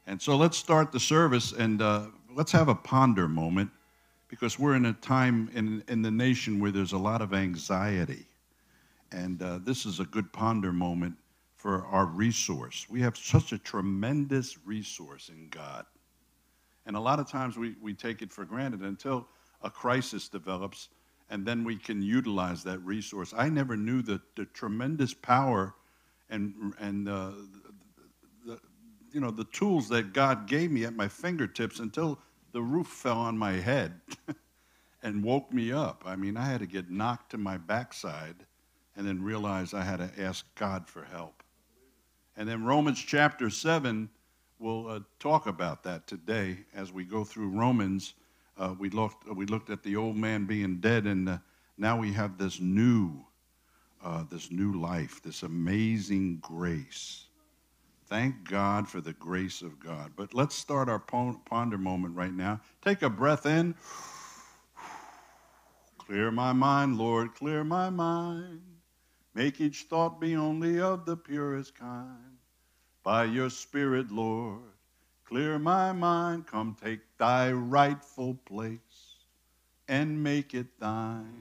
And so let's start the service, and let's have a ponder moment, because we're in a time in the nation where there's a lot of anxiety. And this is a good ponder moment for our resource. We have such a tremendous resource in God. And a lot of times we take it for granted until a crisis develops, and then we can utilize that resource. I never knew the tremendous power and the tools that God gave me at my fingertips until the roof fell on my head and woke me up. I mean, I had to get knocked to my backside and then realize I had to ask God for help. And then Romans chapter 7 will talk about that today as we go through Romans. We looked at the old man being dead, and now we have this new life, this amazing grace. Thank God for the grace of God. But let's start our ponder moment right now. Take a breath in. Clear my mind, Lord, clear my mind. Make each thought be only of the purest kind. By your Spirit, Lord, clear my mind. Come take thy rightful place and make it thine.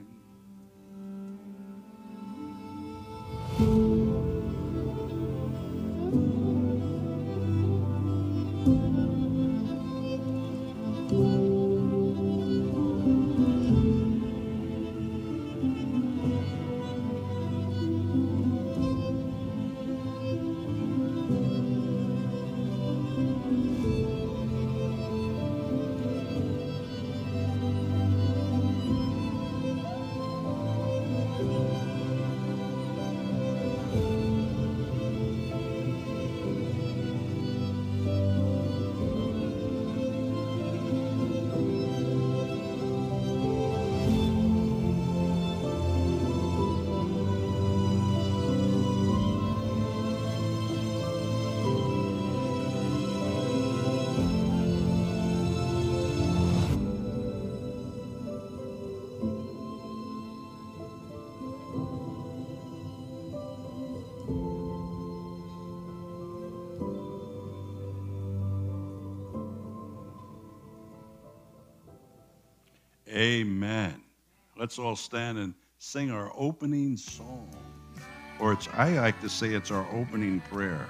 Amen. Let's all stand and sing our opening song. Or I like to say it's our opening prayer.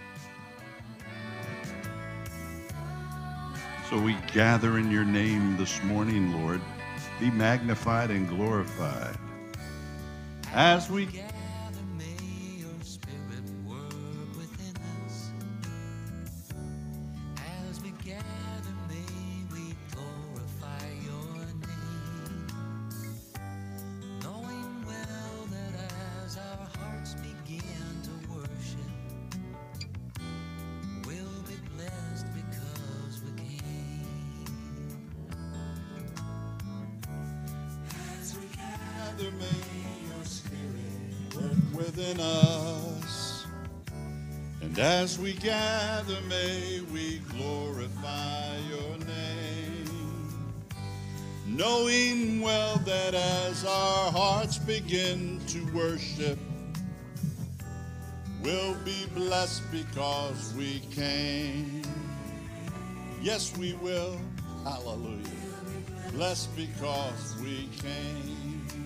So we gather in your name this morning, Lord. Be magnified and glorified. As we gather, may your Spirit work within us. As we gather, may we glorify your name. Knowing well that as our hearts begin to worship, we'll be blessed because we came. As we gather, may your Spirit work within us. And as we gather, may we glorify your name. Knowing well that as our hearts begin to worship, we'll be blessed because we came. Yes, we will. Hallelujah. Blessed because we came.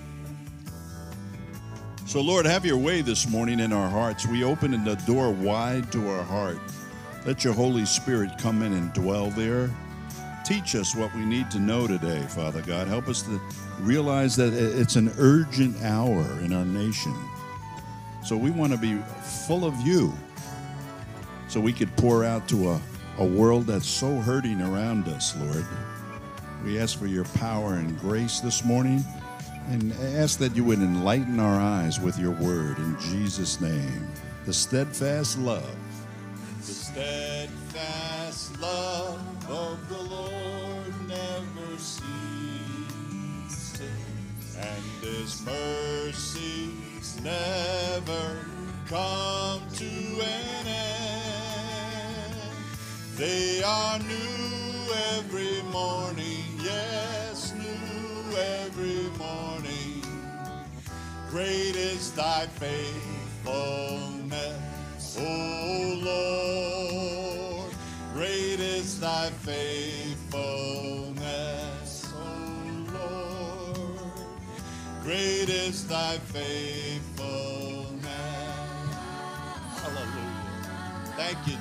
So, Lord, have your way this morning in our hearts. We open the door wide to our heart. Let your Holy Spirit come in and dwell there. Teach us what we need to know today, Father God. Help us to realize that it's an urgent hour in our nation. So we want to be full of you so we could pour out to a world that's so hurting around us, Lord. We ask for your power and grace this morning, and ask that you would enlighten our eyes with your word in Jesus' name. The steadfast love. The steadfast love of the Lord never ceases, and his mercies never come to an end. They are new every morning, yes, new every morning. Great is thy faithfulness, O Lord. Great is thy faithfulness, O Lord. Great is thy faithfulness. Hallelujah. Thank you,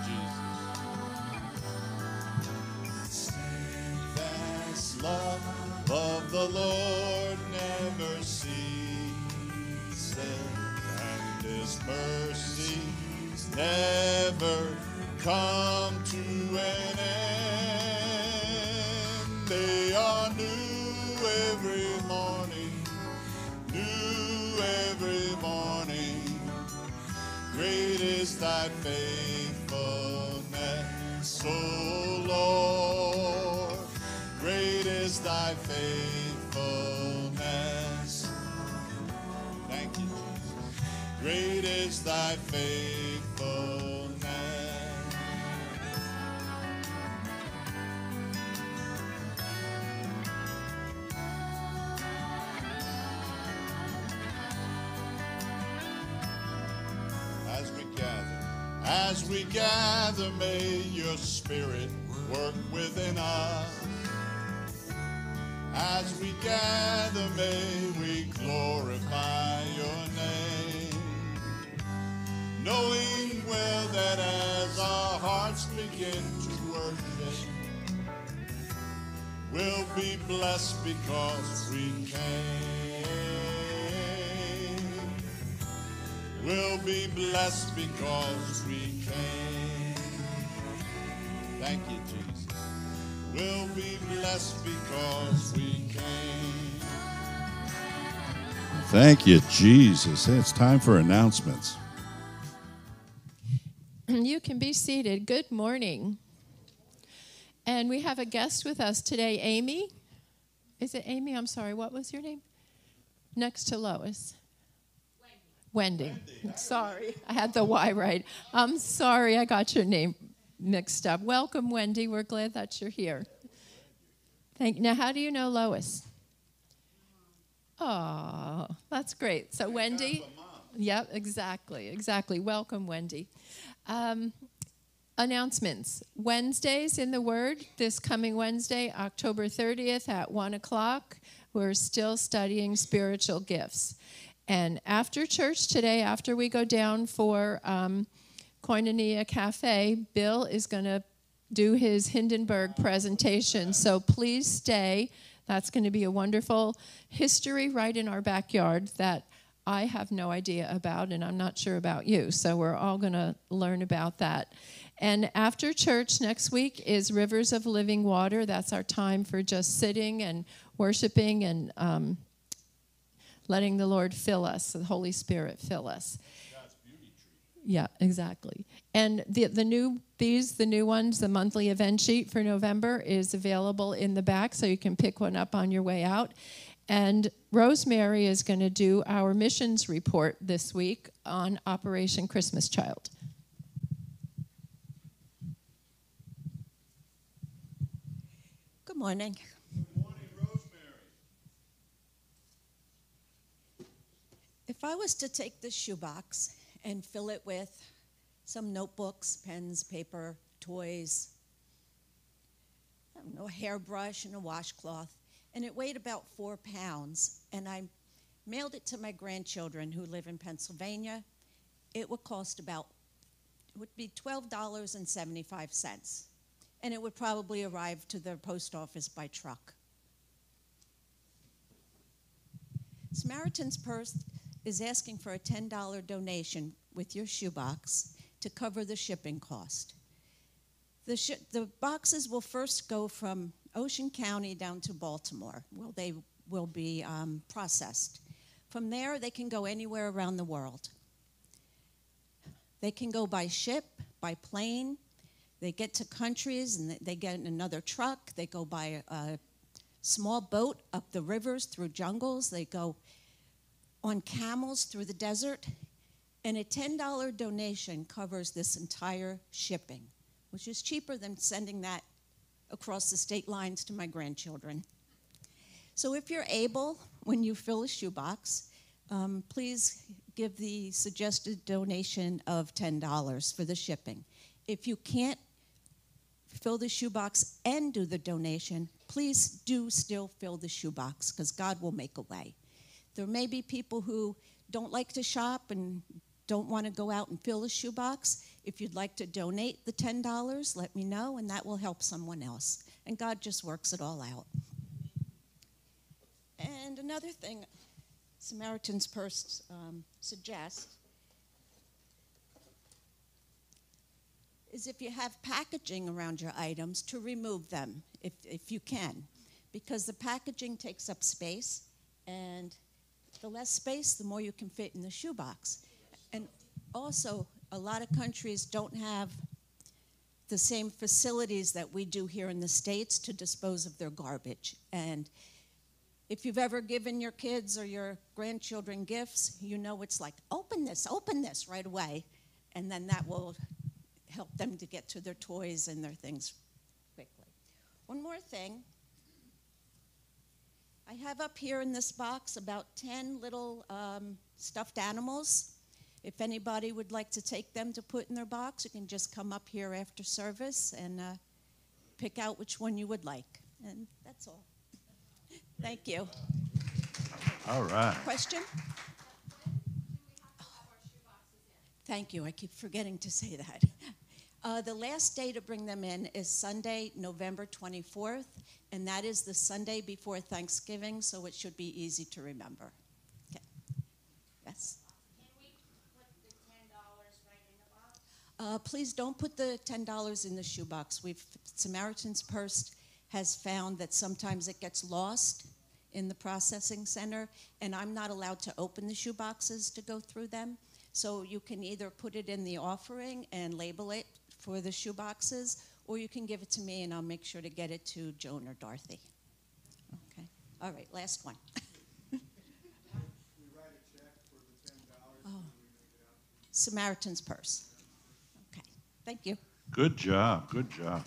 Jesus. Steadfast love of the Lord never ceases, and his mercies never come to an end. They are new every morning, new every morning. Great is thy faithfulness, O Lord. Great is thy faithfulness. Thank you, Jesus. Great is thy faithfulness. As we gather, may your spirit work within us. As we gather, may we glorify your name, knowing well that as our hearts begin to worship, we'll be blessed because we came. We'll be blessed because we came. Thank you, Jesus. We'll be blessed because we came. Thank you, Jesus. It's time for announcements. You can be seated. Good morning. And we have a guest with us today, Amy. Is it Amy? I'm sorry. What was your name? Next to Lois. Wendy. Sorry, I had the Y right. I'm sorry, I got your name mixed up. Welcome, Wendy. We're glad that you're here. Now, how do you know Lois? Oh, that's great. So, Wendy. Yep, exactly. Welcome, Wendy. Announcements. Wednesdays in the Word. This coming Wednesday, October 30th at 1 o'clock. We're still studying spiritual gifts. And after church today, after we go down for Koinonia Cafe, Bill is going to do his Hindenburg presentation. So please stay. That's going to be a wonderful history right in our backyard that I have no idea about, and I'm not sure about you. So we're all going to learn about that. And after church next week is Rivers of Living Water. That's our time for just sitting and worshiping and letting the Lord fill us, the Holy Spirit fill us. God's beauty tree. Yeah, exactly. And the new ones, the monthly event sheet for November is available in the back, so you can pick one up on your way out. And Rosemary is going to do our missions report this week on Operation Christmas Child. Good morning. If I was to take this shoebox and fill it with some notebooks, pens, paper, toys, I don't know, a hairbrush and a washcloth, and it weighed about 4 pounds, and I mailed it to my grandchildren who live in Pennsylvania, it would be $12.75, and it would probably arrive to the post office by truck. Samaritan's Purse is asking for a $10 donation with your shoebox to cover the shipping cost. The boxes will first go from Ocean County down to Baltimore. Well, they will be processed. From there, they can go anywhere around the world. They can go by ship, by plane. They get to countries and they get in another truck. They go by a small boat up the rivers through jungles. They go on camels through the desert, and a $10 donation covers this entire shipping, which is cheaper than sending that across the state lines to my grandchildren. So if you're able, when you fill a shoebox, please give the suggested donation of $10 for the shipping. If you can't fill the shoebox and do the donation, please do still fill the shoebox because God will make a way. There may be people who don't like to shop and don't want to go out and fill a shoebox. If you'd like to donate the $10, let me know, and that will help someone else. And God just works it all out. And another thing Samaritan's Purse suggests is if you have packaging around your items, to remove them if you can, because the packaging takes up space, and the less space, the more you can fit in the shoebox. And also, a lot of countries don't have the same facilities that we do here in the States to dispose of their garbage. And if you've ever given your kids or your grandchildren gifts, you know it's like, open this right away, and then that will help them to get to their toys and their things quickly. One more thing. I have up here in this box about 10 little stuffed animals. If anybody would like to take them to put in their box, you can just come up here after service and pick out which one you would like. And that's all. Thank you. All right. Question? Thank you. I keep forgetting to say that. The last day to bring them in is Sunday, November 24th, and that is the Sunday before Thanksgiving, so it should be easy to remember. Okay. Yes? Can we put the $10 right in the box? Please don't put the $10 in the shoebox. Samaritan's Purse has found that sometimes it gets lost in the processing center, and I'm not allowed to open the shoeboxes to go through them. So you can either put it in the offering and label it for the shoeboxes, or you can give it to me and I'll make sure to get it to Joan or Dorothy. Okay. All right, last one. We write a check for the $10 and we make it out. Samaritan's Purse. Okay. Thank you. Good job. Good job.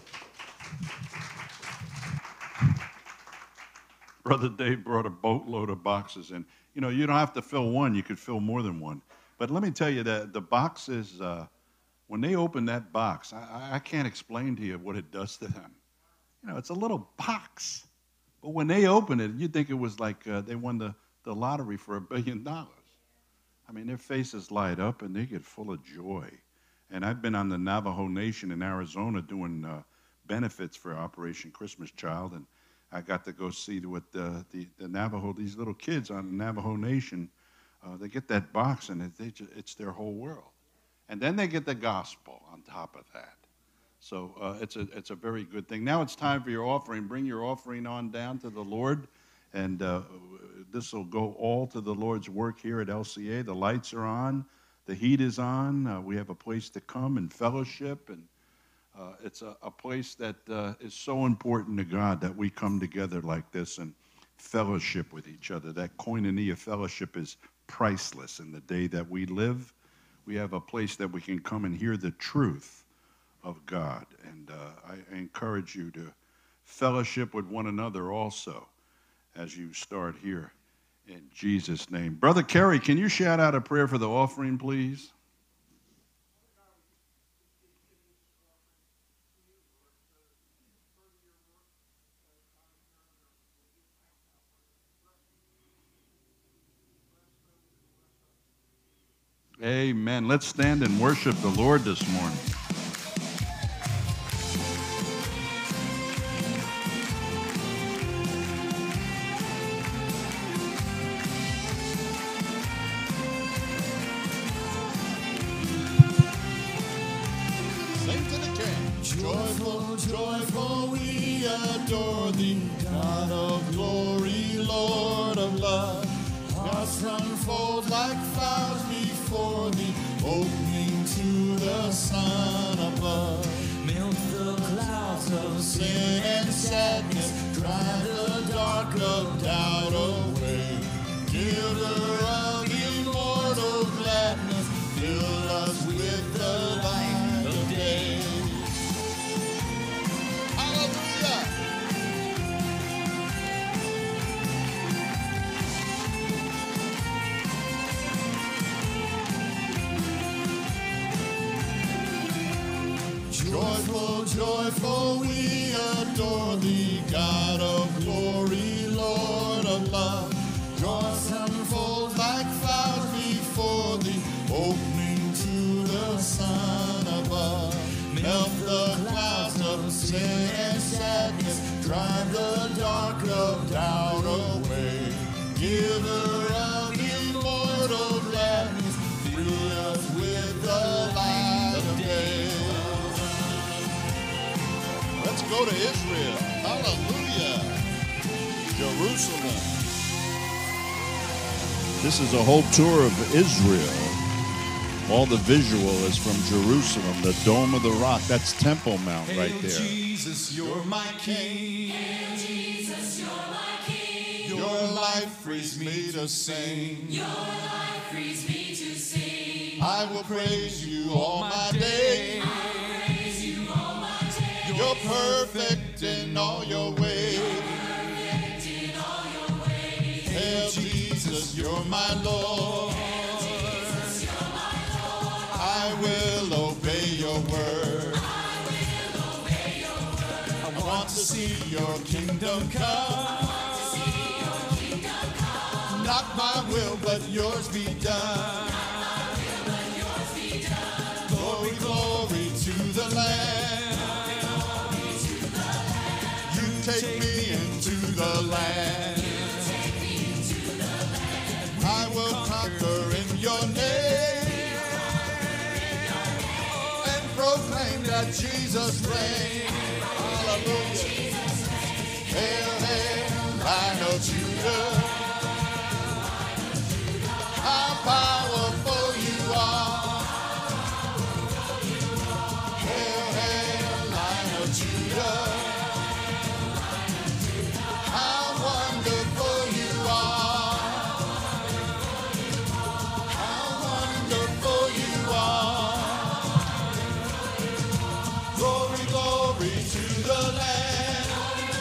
Brother Dave brought a boatload of boxes in. You know, you don't have to fill one. You could fill more than one. But let me tell you that the boxes, when they open that box, I can't explain to you what it does to them. You know, it's a little box. But when they open it, you'd think it was like they won the lottery for $1 billion. I mean, their faces light up and they get full of joy. And I've been on the Navajo Nation in Arizona doing benefits for Operation Christmas Child, and I got to go see what the Navajo, these little kids on the Navajo Nation, they get that box and it's their whole world. And then they get the gospel on top of that. So it's a very good thing. Now it's time for your offering. Bring your offering on down to the Lord, and this will go all to the Lord's work here at LCA. The lights are on. The heat is on. We have a place to come and fellowship, and it's a place that is so important to God that we come together like this and fellowship with each other. That koinonia fellowship is priceless in the day that we live. We have a place that we can come and hear the truth of God. And I encourage you to fellowship with one another also as you start here in Jesus' name. Brother Kerry, can you shout out a prayer for the offering, please? Amen. Let's stand and worship the Lord this morning. Sing to the King. Joyful, joyful, we adore thee, God of glory, Lord of love. Hearts unfold like flowers before thee, opening to the sun above. Melt the clouds of sin and sadness, drive the dark of doubt away. Giver of immortal gladness, fill us with the light of day. Hallelujah! Joyful, Joyful, joyful, we adore thee, God of glory, Lord of love. Joy unfolds like clouds before thee, opening to the sun above. Melt the clouds of sin and sadness, drive the dark of doubt away. Giver of immortal gladness, fill us with the light of day. Let's go to Israel. Hallelujah. Jerusalem. This is a whole tour of Israel. All the visual is from Jerusalem, the Dome of the Rock. That's Temple Mount right there. Jesus, you're my King. Hail Jesus, you're my King. Your life frees me to sing. Your life frees me to sing. I will praise you all my days. I will praise you all my days. You're perfect in all your ways. Perfect in all your ways. Hail Jesus, you're my Lord. Jesus, you're my Lord. I will obey your word. I will obey your word. I want to see your kingdom come. Not my will, but yours be done. Glory, glory to the Lamb. You take me into the land. I will conquer in your name and proclaim that Jesus reigns. Hallelujah. Hail, hail, Lion of Judah. How powerful you are. Hail, hail, Lion of Judah. How wonderful you are. How wonderful you are. Glory, glory to the Lamb.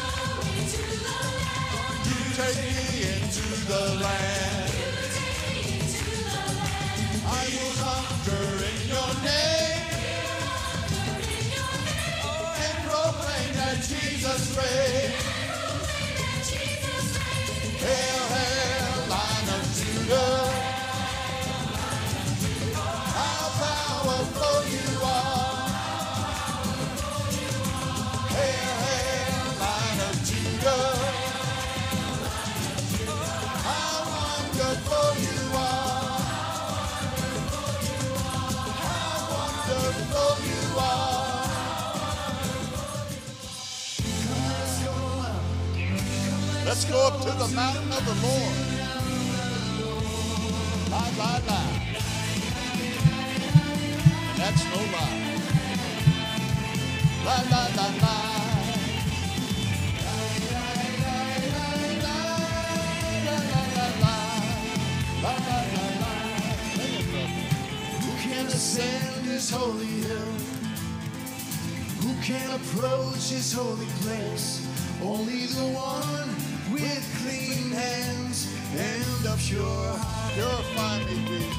You take me into the land. I will conquer in your name and proclaim that Jesus reigns. Hail, hail, Lion of Judah. How powerful you are. Hail, hail, Lion of Judah. How wonderful you are. Wonderful you are. Let's go up to the mountain of the Lord. La, la, la. That's no lie. La, la, la, la. Who can ascend his holy hill? Who can approach his holy place? Only the one with clean hands and a pure heart. Purify me, Jesus.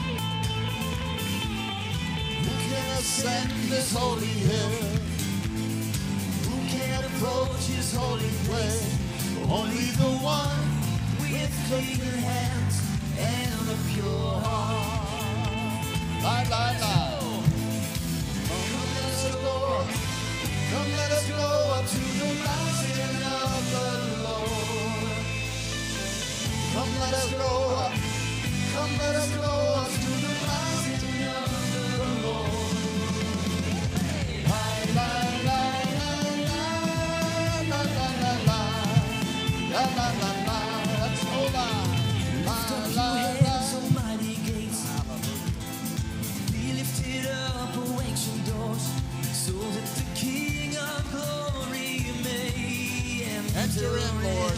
Who can ascend his holy hill? Who can approach his holy place? Only the one with clean hands and a pure heart. La, la, la. Come let us go. Come let us go up to the mountain of the Lord. Come let us go up. Come let us go up to the mountain of the Lord. La, la, la, la, la, la, la, la, la, la, la, la. That's no lie. La, la, la. Almighty gates, be lifted up, ancient doors, so that the King of glory may Enter in, Lord.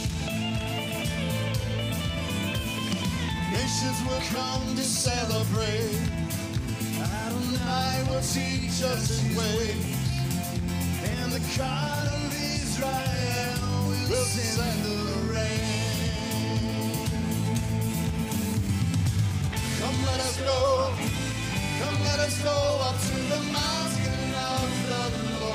Nations will come to celebrate. Adonai will teach us his ways. And the God of Israel will send the rain. Come let us go. Come let us go up to the mountain of the Lord.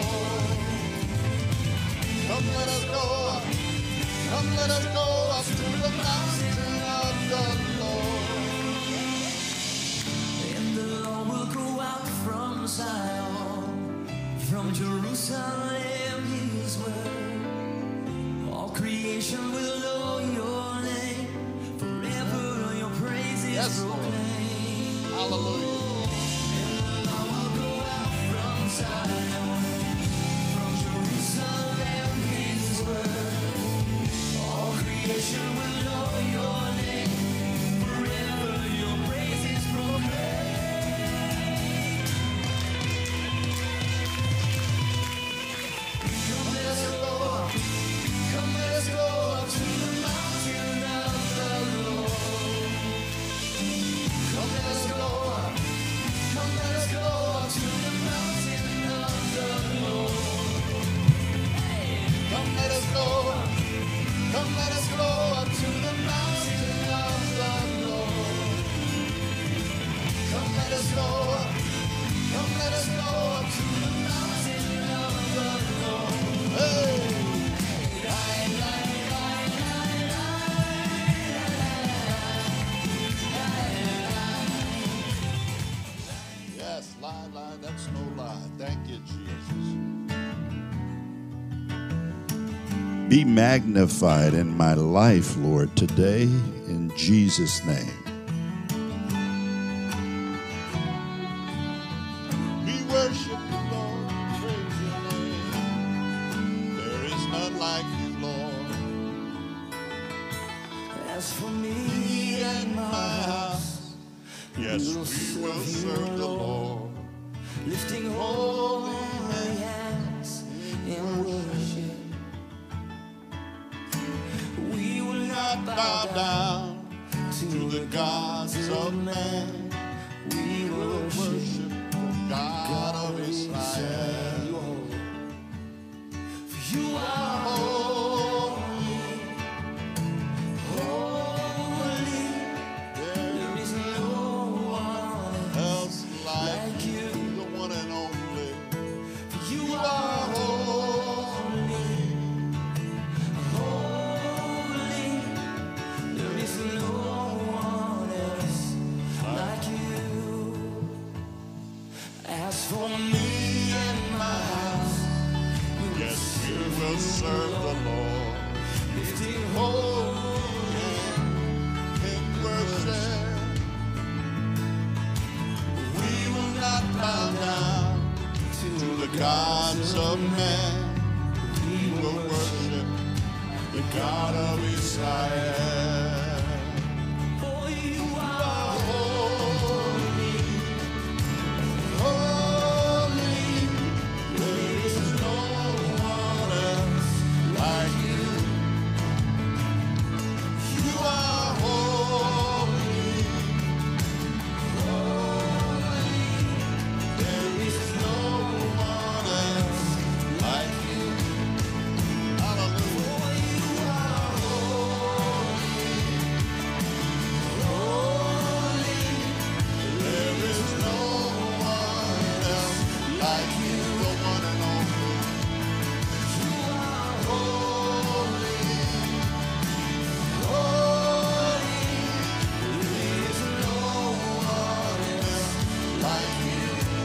Come let us go up. Come let us go up to the mountain of the Lord. And the Lord will go out from Zion, from Jerusalem his word. All creation will know your name. Forever your praise is Yes, Lord. proclaimed. Hallelujah. And the Lord will go out from Zion, from Jerusalem his word. All creation will know your name. Forever your praise is proclaimed. Come let us go up. Come let us go up to the mountain of the Lord. Come let us go up. Come let us go up to the mountain of the Lord. Come let us go up. Come let us go up to the mountain of the Lord. Come let us go up. Come let us go up to the mountain of the Lord. Hey! Yes, lie, that's no lie. Thank you, Jesus. Be magnified in my life, Lord, today in Jesus' name. We worship you, Lord. Praise your name. There is none like you, Lord. As for me and my house, Yes, we will serve the Lord. lifting holy hands in worship. We will not Bow down to to the gods of man. We will Worship the God of Israel. For you are holy, holy. There is no one Else like you. the one and only. For you You are are holy. holy. There is no one else like you. As for me and my house, Yes, we will serve the Lord. lifting Holy in worship. We will not bow down to the gods of men. We will worship the God of Israel. for you are Holy, holy, there is no one else like you. You are holy, holy, there is no one else like you. Hallelujah. You are holy, holy, there is no one else like you, the one and only. You are holy, holy, there is no one else like you.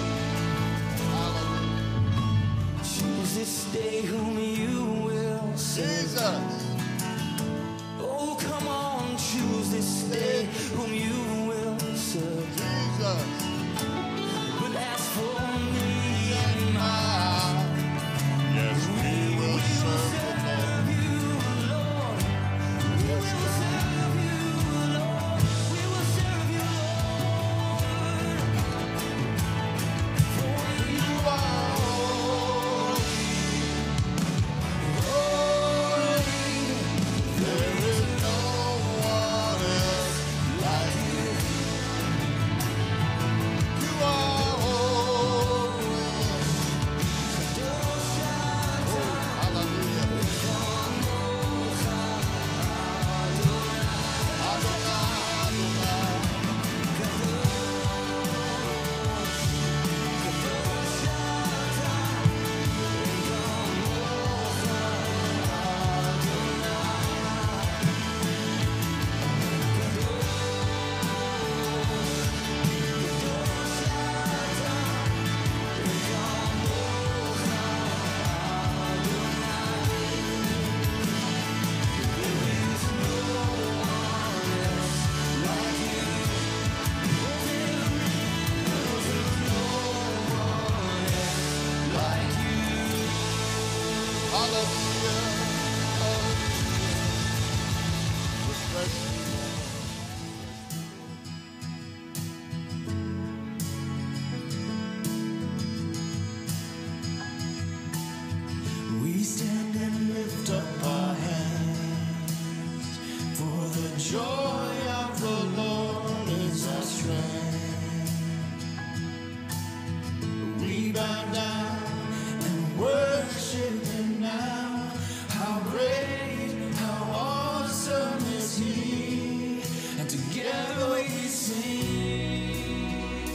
Hallelujah. choose this day whom you will serve. Jesus. Oh, come on, choose this day whom you will serve. Jesus. But as for me and my Yes, we will serve the Lord. you, Lord, we will serve you, Lord. We will serve you, Lord. For you are holy, there is no one else like you. worship Him now. How great, how awesome is He, and together we sing.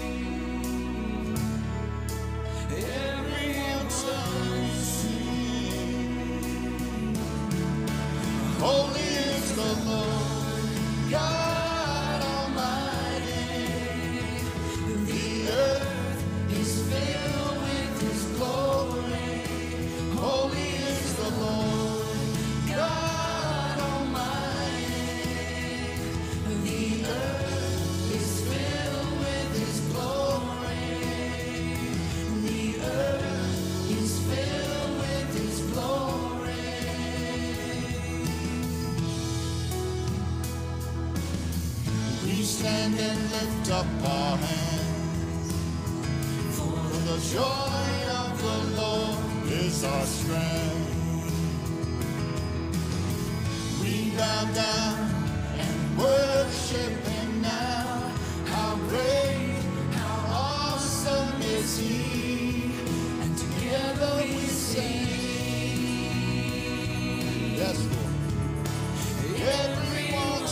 Every tongue sing. Holy is the Lord God Almighty. The earth is filled with His glory. Holy is the Lord God Almighty. The earth is filled with His glory. The earth is filled with His glory. We stand and lift up our hands, for the joy of the Lord is our strength. We bow down and worship Him now. How great, how awesome is He, and together we sing. Yes, Lord. Everyone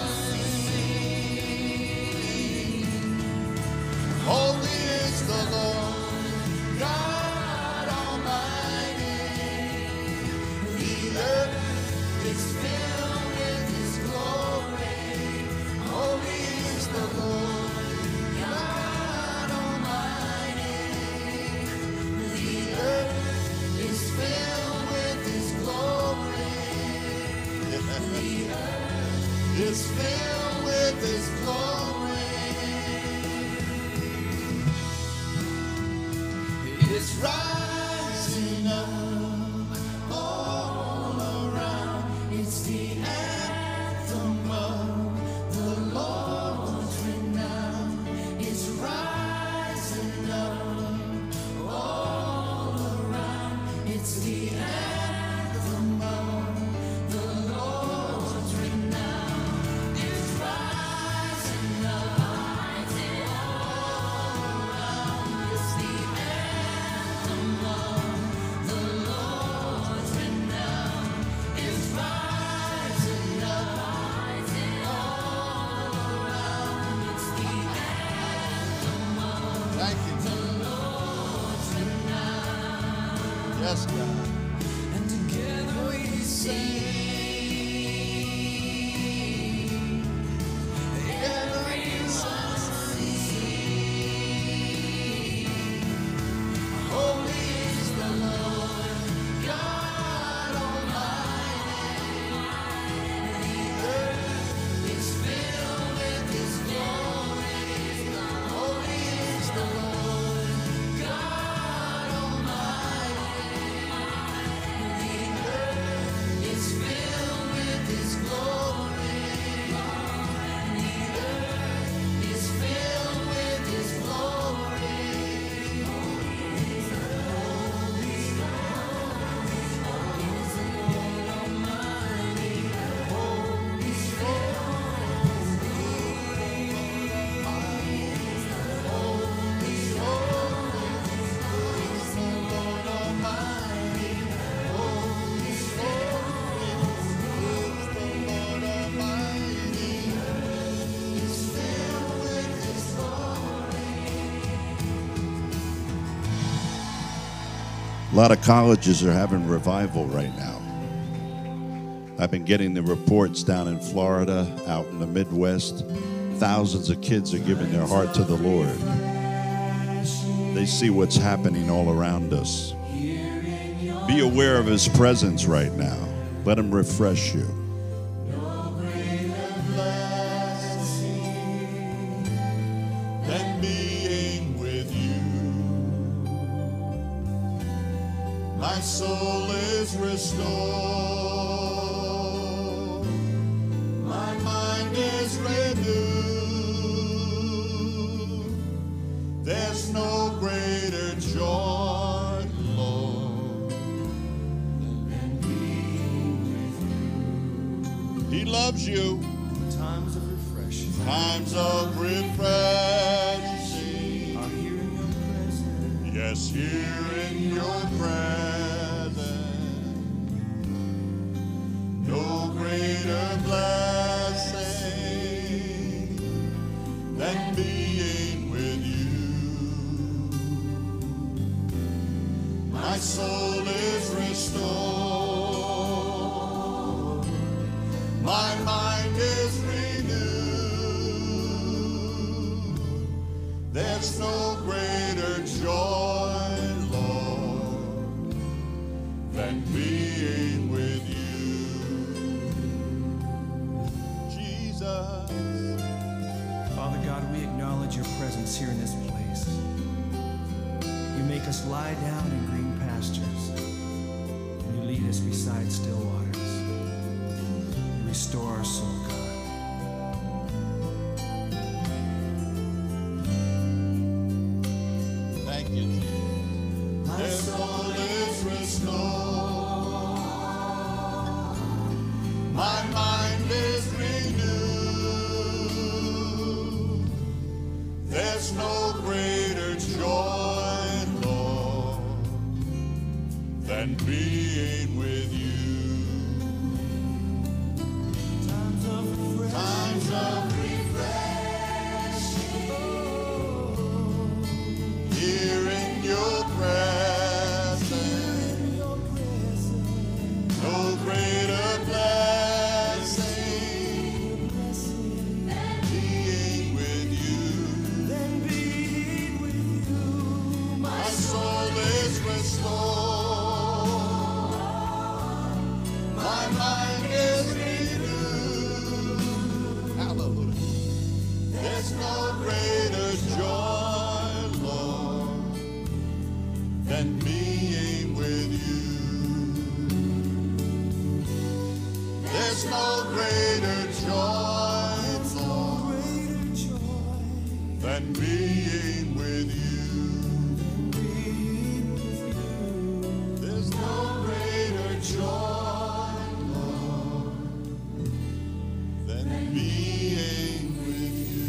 sing. Holy is the Lord God Almighty. The earth is filled with His glory. Holy is the Lord God Almighty. The earth is filled with His glory. The earth is filled with His glory. It's rising up all around. It's the anthem of the Lord's renown. It's rising up all around. It's the anthem of the Lord's renown. It's rising up all around. It's the anthem of the Lord's renown. It's rising up all around. It's the anthem of the Lord's renown. Yes, God. And together we sing. Everyone sing. Holy is the Lord God Almighty. The earth is filled with His glory. Holy is the Lord God Almighty. The earth is filled with His glory. The earth is filled with His glory. A lot of colleges are having revival right now. I've been getting the reports down in Florida, out in the Midwest. Thousands of kids are giving their heart to the Lord. They see what's happening all around us. Be aware of His presence right now. Let Him refresh you. Than being with you. My soul is restored. My mind is renewed. There's no greater joy, Lord, than being with you. He loves you. Times of refreshing Times of refreshing. are here in your presence. Yes, here in your presence. than being with you. My soul is restored. My mind is renewed. There's no greater joy, Lord, than being with you. Jesus. Father God, we acknowledge your presence here in this place. You make us lie down in green pastures. And you lead us beside still waters. You restore our soul, God. Thank you, Jesus. My soul is restored. My mind is renewed. There's no greater joy, Lord, than being with you. Times of refreshing here in your presence. No greater blessing than being with you. My soul is restored. My mind is renewed. Hallelujah. There's no greater joy, Lord, than being with you. There's no greater joy, Lord, than being with you. There's no greater joy, Lord, than being with you.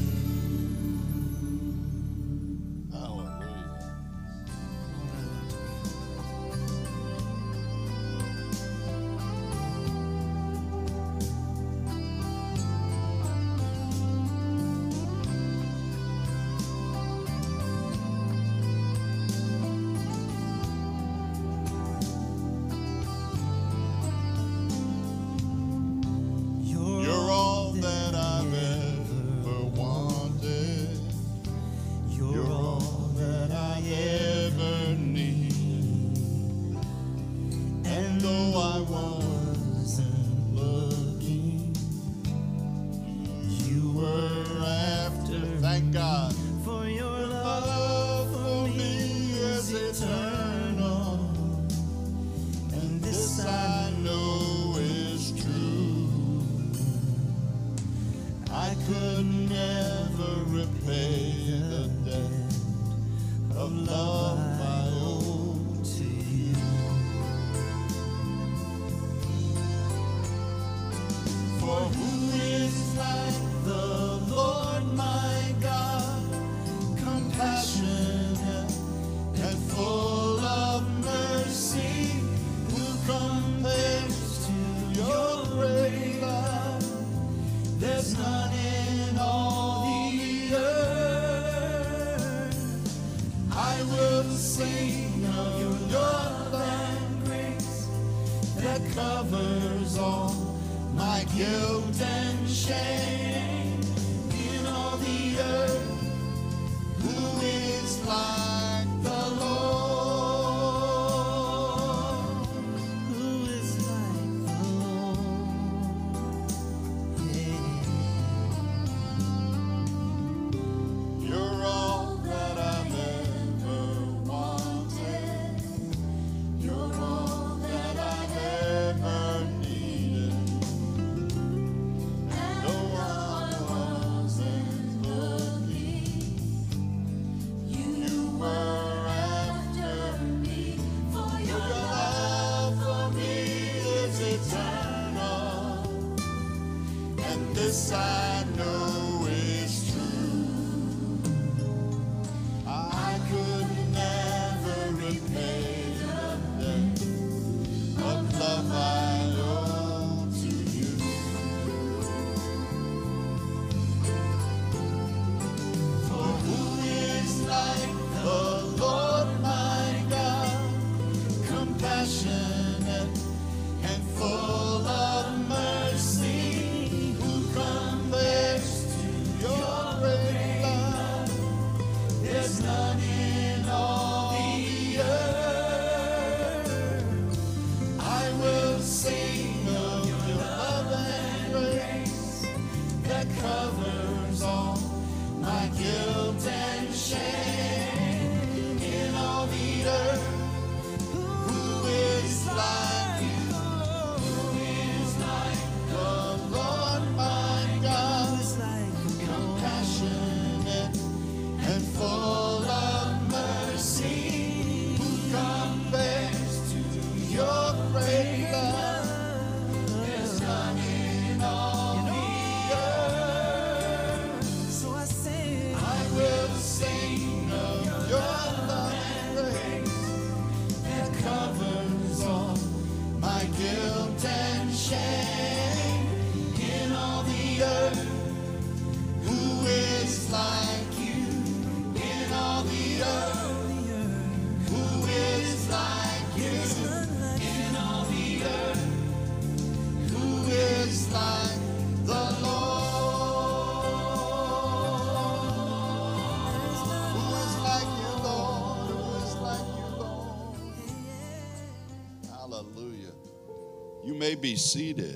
Hallelujah. You're all that I've ever wanted. You're all that I ever need. And though I wasn't looking, you were after. Thank God. For your love for me is eternal. And this I know is true. I could never repay the debt of love I owe to you. For who is like the Lord my God, compassionate and full of mercy, who compares to your great love? There's none in all the earth. I will sing of your love and grace that covers all my guilt and shame. In all the earth, who is like the Lord? Who is like the Lord? You're all that I've ever wanted. You're all that I've ever needed. And though I You may be seated.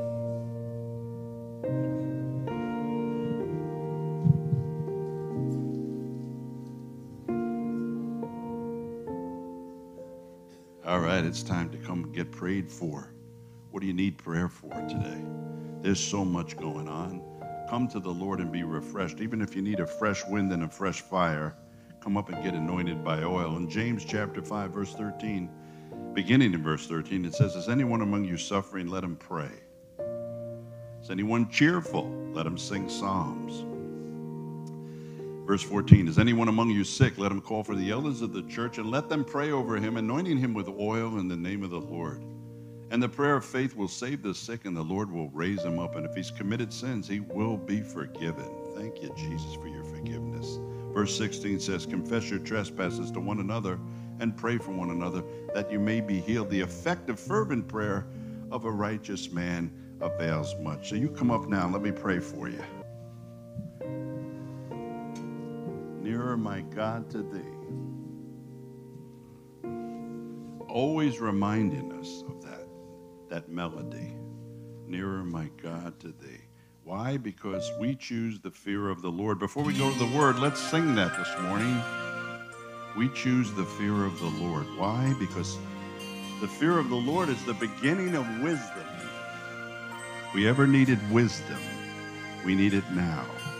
All right, it's time to come and get prayed for. What do you need prayer for today? There's so much going on. Come to the Lord and be refreshed. Even if you need a fresh wind and a fresh fire, come up and get anointed by oil. In James chapter 5, verse 13, beginning in verse 13, it says, is anyone among you suffering? Let him pray. Is anyone cheerful? Let him sing psalms. Verse 14, is anyone among you sick? Let him call for the elders of the church and let them pray over him, anointing him with oil in the name of the Lord. And the prayer of faith will save the sick, and the Lord will raise him up. And if he's committed sins, he will be forgiven. Thank you, Jesus, for your forgiveness. Verse 16 says, confess your trespasses to one another and pray for one another that you may be healed. The effective, fervent prayer of a righteous man avails much. So you come up now. Let me pray for you. Nearer, my God, to thee. Always reminding us of that melody. Nearer, my God, to thee. Why? Because we choose the fear of the Lord. Before we go to the word, let's sing that this morning. We choose the fear of the Lord. Why? Because the fear of the Lord is the beginning of wisdom. If we ever needed wisdom, we need it now.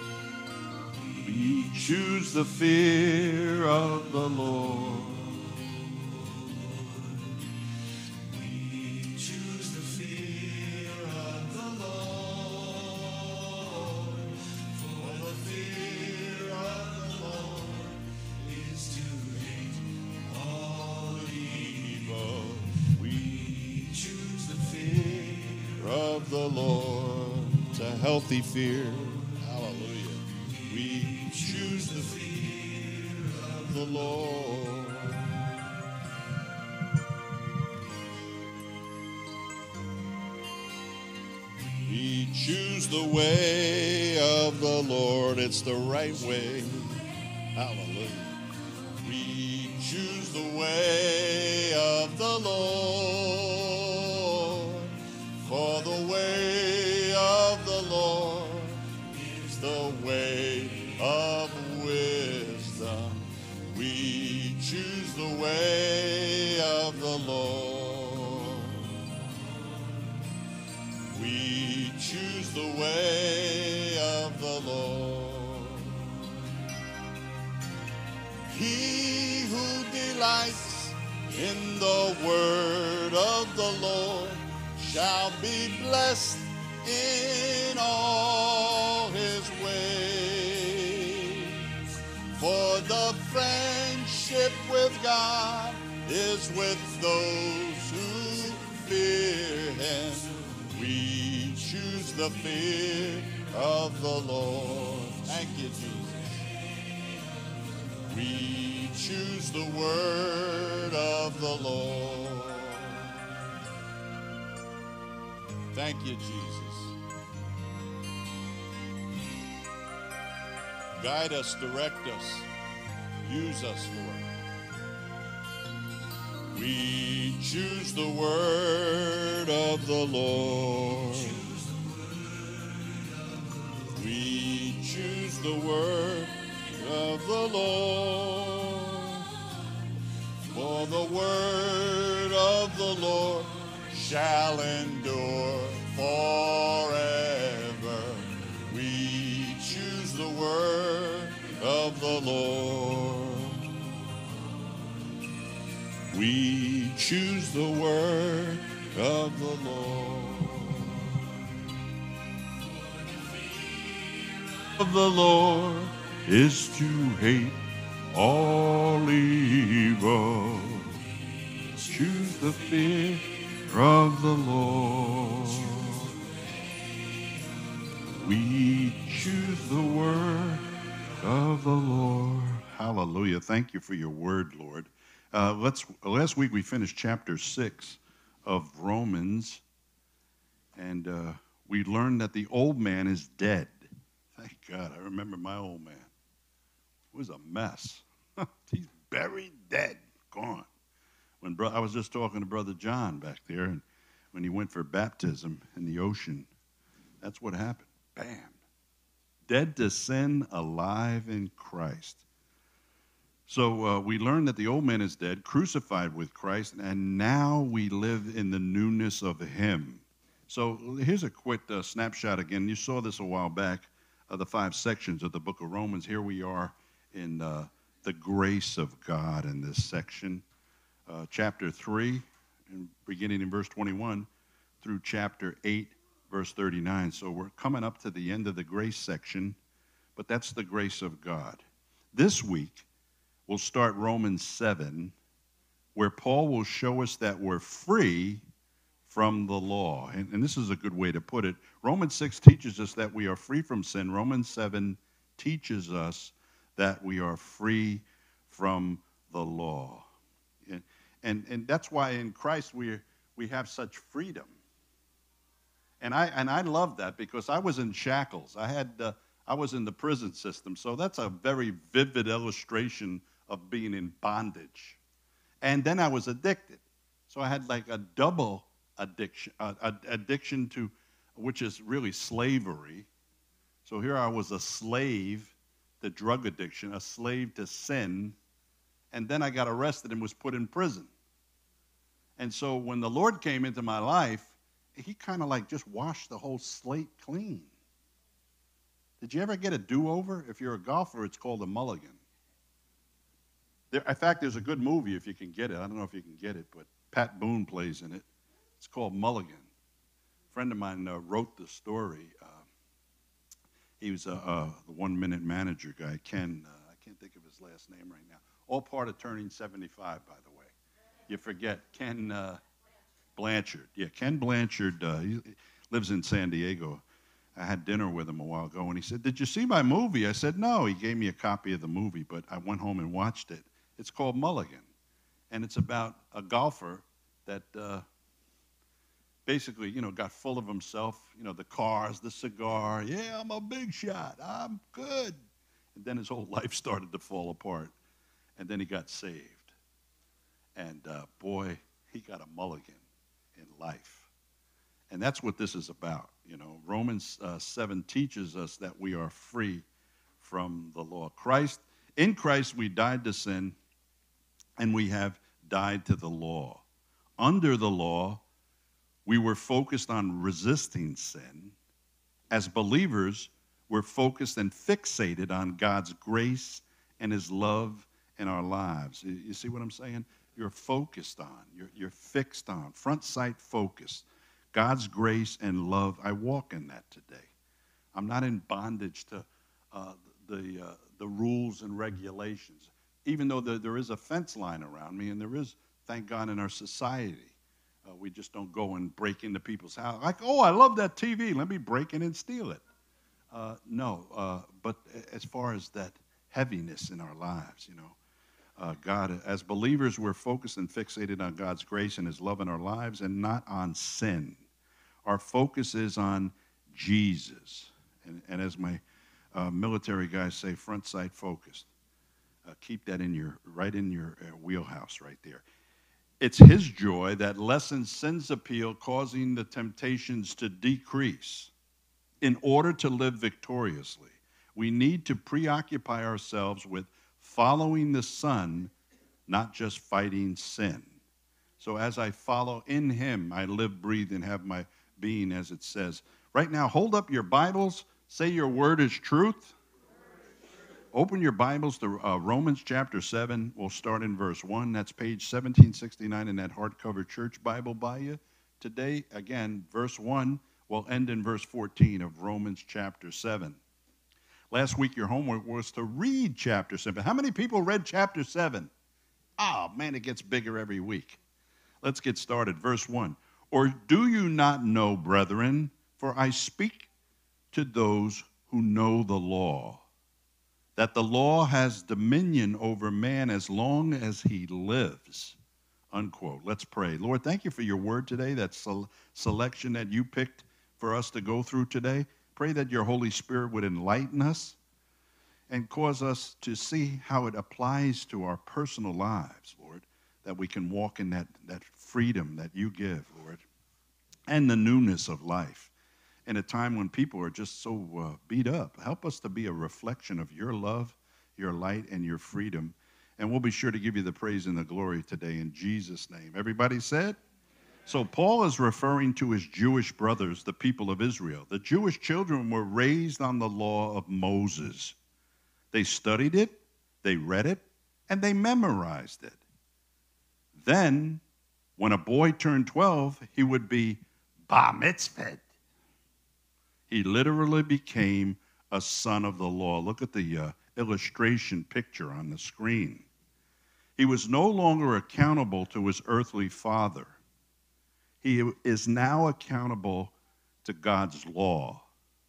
We choose the fear of the Lord. We choose the fear of the Lord, for the fear of the Lord is to hate all evil. We Choose the fear of the Lord. It's a healthy fear. Hallelujah. We choose the fear of the Lord. We choose the way of the Lord. It's the right way. Hallelujah. We choose the way of the Lord. For the way of the Lord is the way of wisdom. We choose the way of the Lord. We choose the way of the Lord. He who delights in the word of the Lord shall be blessed in all his ways. For the friendship with God is with those who fear him. We choose the fear of the Lord. Thank you, Jesus. We choose the word of the Lord. Thank you, Jesus. Guide us, direct us, use us, Lord. We choose the word of the Lord. We choose the word of the Lord. For the word of the Lord shall endure forever. We choose the word of the Lord. We choose the word of the Lord. Of the Lord is to hate all evil. Choose the fear of the Lord. We choose the word of the Lord. Hallelujah. Thank you for your word, Lord. Last week we finished chapter 6 of Romans, and we learned that the old man is dead. Thank God. I remember my old man. It was a mess. He's buried, dead, gone. I was just talking to Brother John back there, and when he went for baptism in the ocean. That's what happened. Bam. Dead to sin, alive in Christ. So we learn that the old man is dead, crucified with Christ, and now we live in the newness of him. So here's a quick snapshot again. You saw this a while back, the 5 sections of the book of Romans. Here we are in the grace of God in this section. Chapter 3, beginning in verse 21, through chapter 8, verse 39. So we're coming up to the end of the grace section, but that's the grace of God. This week, we'll start Romans 7, where Paul will show us that we're free from the law. And this is a good way to put it. Romans 6 teaches us that we are free from sin. Romans 7 teaches us that we are free from the law. And that's why in Christ we have such freedom. And I love that because I was in shackles. I was in the prison system, so that's a very vivid illustration of being in bondage. And then I was addicted. So I had like a double addiction to, which is really slavery. So here I was a slave to drug addiction, a slave to sin, and then I got arrested and was put in prison. And so when the Lord came into my life, he kind of like just washed the whole slate clean. Did you ever get a do-over? If you're a golfer, it's called a mulligan. In fact, there's a good movie if you can get it. I don't know if you can get it, but Pat Boone plays in it. It's called Mulligan. A friend of mine wrote the story. He was the one-minute manager guy, Ken. I can't think of his last name right now. All part of turning 75, by the way. You forget, Ken Blanchard. Yeah, Ken Blanchard, he lives in San Diego. I had dinner with him a while ago, and he said, "Did you see my movie?" I said, "No." He gave me a copy of the movie, but I went home and watched it. It's called Mulligan, and it's about a golfer that basically, got full of himself, the cars, the cigar. Yeah, I'm a big shot. I'm good. And then his whole life started to fall apart, and then he got saved. And boy, he got a mulligan in life. And that's what this is about. Romans 7 teaches us that we are free from the law. In Christ, we died to sin, and we have died to the law. Under the law, we were focused on resisting sin. As believers, we're focused and fixated on God's grace and his love in our lives. You see what I'm saying? You're focused on, you're fixed on, front sight focused. God's grace and love, I walk in that today. I'm not in bondage to the rules and regulations, even though there is a fence line around me, and there is, thank God, in our society. We just don't go and break into people's house. Like, oh, I love that TV. Let me break in and steal it. No, but as far as that heaviness in our lives, God, as believers, we're focused and fixated on God's grace and his love in our lives and not on sin. Our focus is on Jesus. And as my military guys say, front sight focused. Keep that right in your wheelhouse right there. It's his joy that lessens sin's appeal, causing the temptations to decrease. In order to live victoriously, we need to preoccupy ourselves with following the Son, not just fighting sin. So as I follow in him, I live, breathe, and have my being, as it says. Right now, hold up your Bibles. Say your word is truth. Open your Bibles to Romans chapter 7. We'll start in verse 1. That's page 1769 in that hardcover church Bible by you. Today, again, verse 1 will end in verse 14 of Romans chapter 7. Last week, your homework was to read chapter 7. How many people read chapter 7? Oh, man, it gets bigger every week. Let's get started. Verse 1. Or do you not know, brethren, for I speak to those who know the law, that the law has dominion over man as long as he lives, unquote. Let's pray. Lord, thank you for your word today, that selection that you picked for us to go through today. Pray that your Holy Spirit would enlighten us and cause us to see how it applies to our personal lives, Lord, that we can walk in that freedom that you give, Lord. and the newness of life in a time when people are just so beat up. Help us to be a reflection of your love, your light, and your freedom. And we'll be sure to give you the praise and the glory today in Jesus' name. Everybody said? So Paul is referring to his Jewish brothers, the people of Israel. The Jewish children were raised on the law of Moses. They studied it, they read it, and they memorized it. Then, when a boy turned 12, he would be bar mitzvahed. He literally became a son of the law. Look at the illustration picture on the screen. He was no longer accountable to his earthly father. He is now accountable to God's law.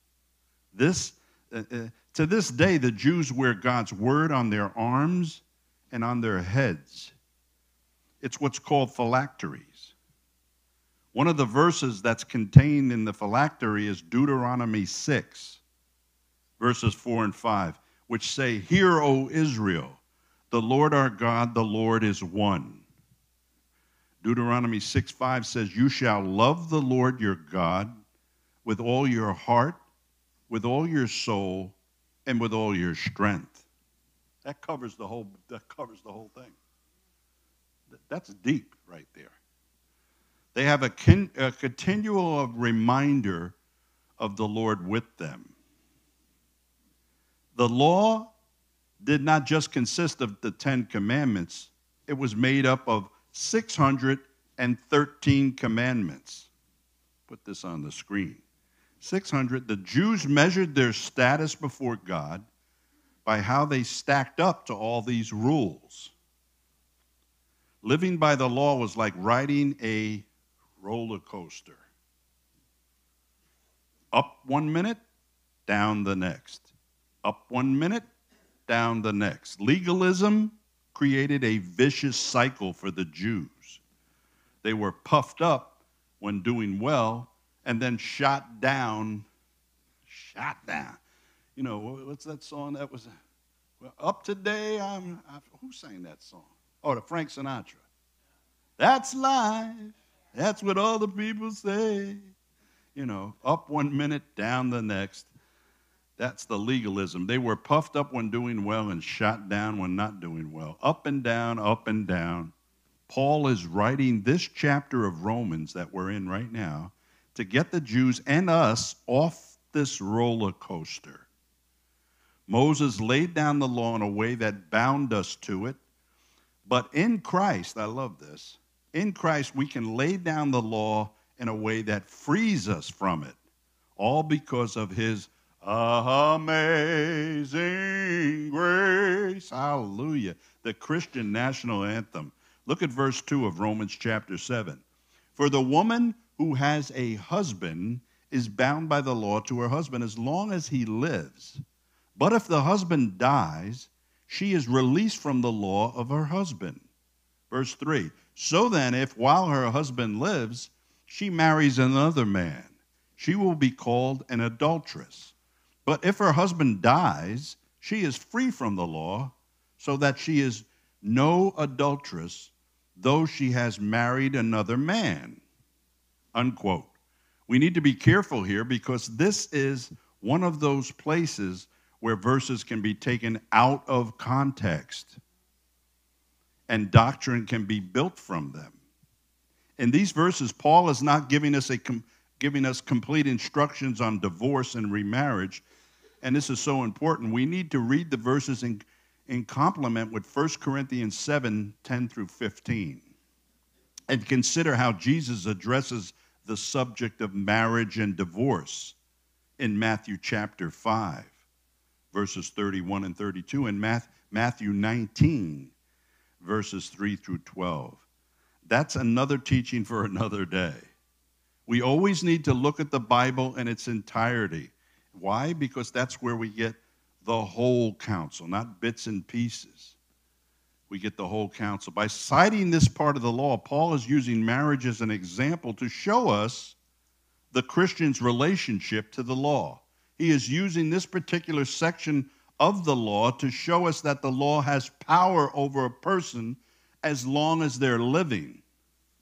To this day, the Jews wear God's word on their arms and on their heads. It's what's called phylacteries. One of the verses that's contained in the phylactery is Deuteronomy 6, verses 4 and 5, which say, "Hear, O Israel, the Lord our God, the Lord is one." Deuteronomy 6:5 says, "You shall love the Lord your God with all your heart, with all your soul, and with all your strength." That covers the whole thing. That's deep right there. They have a continual reminder of the Lord with them. The law did not just consist of the 10 commandments. It was made up of 613 commandments. Put this on the screen. 600. The Jews measured their status before God by how they stacked up to all these rules. Living by the law was like riding a roller coaster. Up 1 minute, down the next. Up 1 minute, down the next. Legalism created a vicious cycle for the Jews. They were puffed up when doing well and then shot down. You know, what's that song that was? Up today, who sang that song? Oh, the Frank Sinatra. That's life. That's what all the people say. You know, up 1 minute, down the next. That's the legalism. They were puffed up when doing well and shot down when not doing well. Up and down, up and down. Paul is writing this chapter of Romans that we're in right now to get the Jews and us off this roller coaster. Moses laid down the law in a way that bound us to it. But in Christ, I love this, in Christ we can lay down the law in a way that frees us from it, all because of his amazing grace. Hallelujah. The Christian national anthem. Look at verse 2 of Romans chapter 7. For the woman who has a husband is bound by the law to her husband as long as he lives. But if the husband dies, she is released from the law of her husband. Verse 3, so then if while her husband lives, she marries another man, she will be called an adulteress. But if her husband dies, she is free from the law, so that she is no adulteress, though she has married another man. Unquote. We need to be careful here because this is one of those places where verses can be taken out of context and doctrine can be built from them. In these verses, Paul is not giving us complete instructions on divorce and remarriage, and this is so important. We need to read the verses in complement with 1 Corinthians 7, 10 through 15, and consider how Jesus addresses the subject of marriage and divorce in Matthew chapter 5. Verses 31 and 32, and Matthew 19, verses 3 through 12. That's another teaching for another day. We always need to look at the Bible in its entirety. Why? Because that's where we get the whole counsel, not bits and pieces. We get the whole counsel. By citing this part of the law, Paul is using marriage as an example to show us the Christian's relationship to the law. He is using this particular section of the law to show us that the law has power over a person as long as they're living.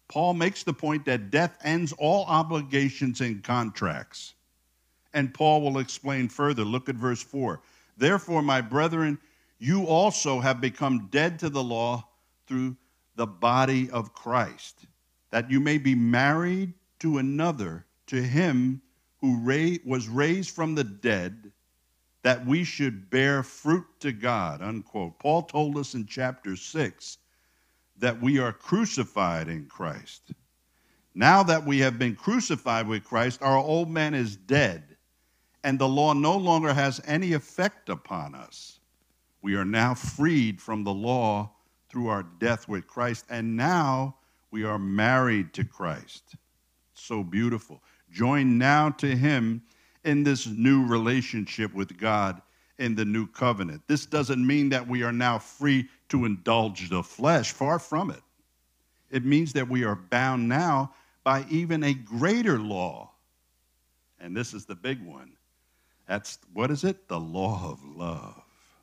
Paul makes the point that death ends all obligations and contracts. And Paul will explain further. Look at verse 4. Therefore, my brethren, you also have become dead to the law through the body of Christ, that you may be married to another, to him who was raised from the dead, that we should bear fruit to God, unquote. Paul told us in chapter 6 that we are crucified in Christ. Now that we have been crucified with Christ, our old man is dead, and the law no longer has any effect upon us. We are now freed from the law through our death with Christ, and now we are married to Christ. So beautiful. Joined now to him in this new relationship with God in the new covenant. This doesn't mean that we are now free to indulge the flesh. Far from it. It means that we are bound now by even a greater law. And this is the big one. That's, what is it? The law of love.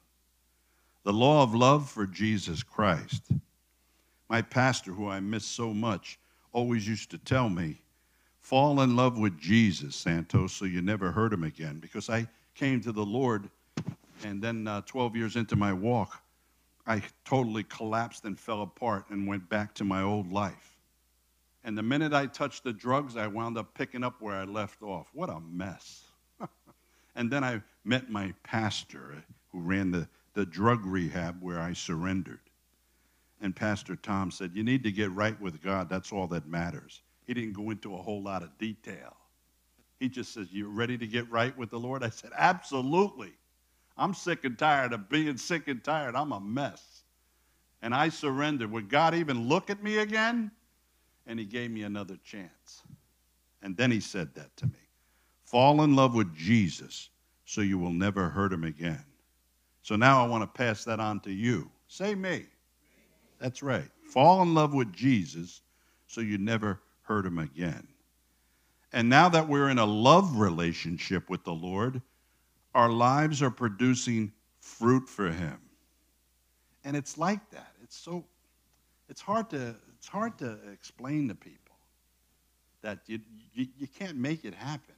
The law of love for Jesus Christ. My pastor, who I miss so much, always used to tell me, fall in love with Jesus, Santos, so you never hurt him again. Because I came to the Lord, and then 12 years into my walk, I totally collapsed and fell apart and went back to my old life. And the minute I touched the drugs, I wound up picking up where I left off. What a mess. And then I met my pastor who ran the drug rehab where I surrendered. And Pastor Tom said, you need to get right with God. That's all that matters. He didn't go into a whole lot of detail. He just says, you ready to get right with the Lord? I said, absolutely. I'm sick and tired of being sick and tired. I'm a mess. And I surrendered. Would God even look at me again? And he gave me another chance. And then he said that to me. Fall in love with Jesus so you will never hurt him again. So now I want to pass that on to you. Say me. That's right. Fall in love with Jesus so you never hurt him again. And now that we're in a love relationship with the Lord, our lives are producing fruit for him. And it's like that. It's hard to explain to people that you can't make it happen.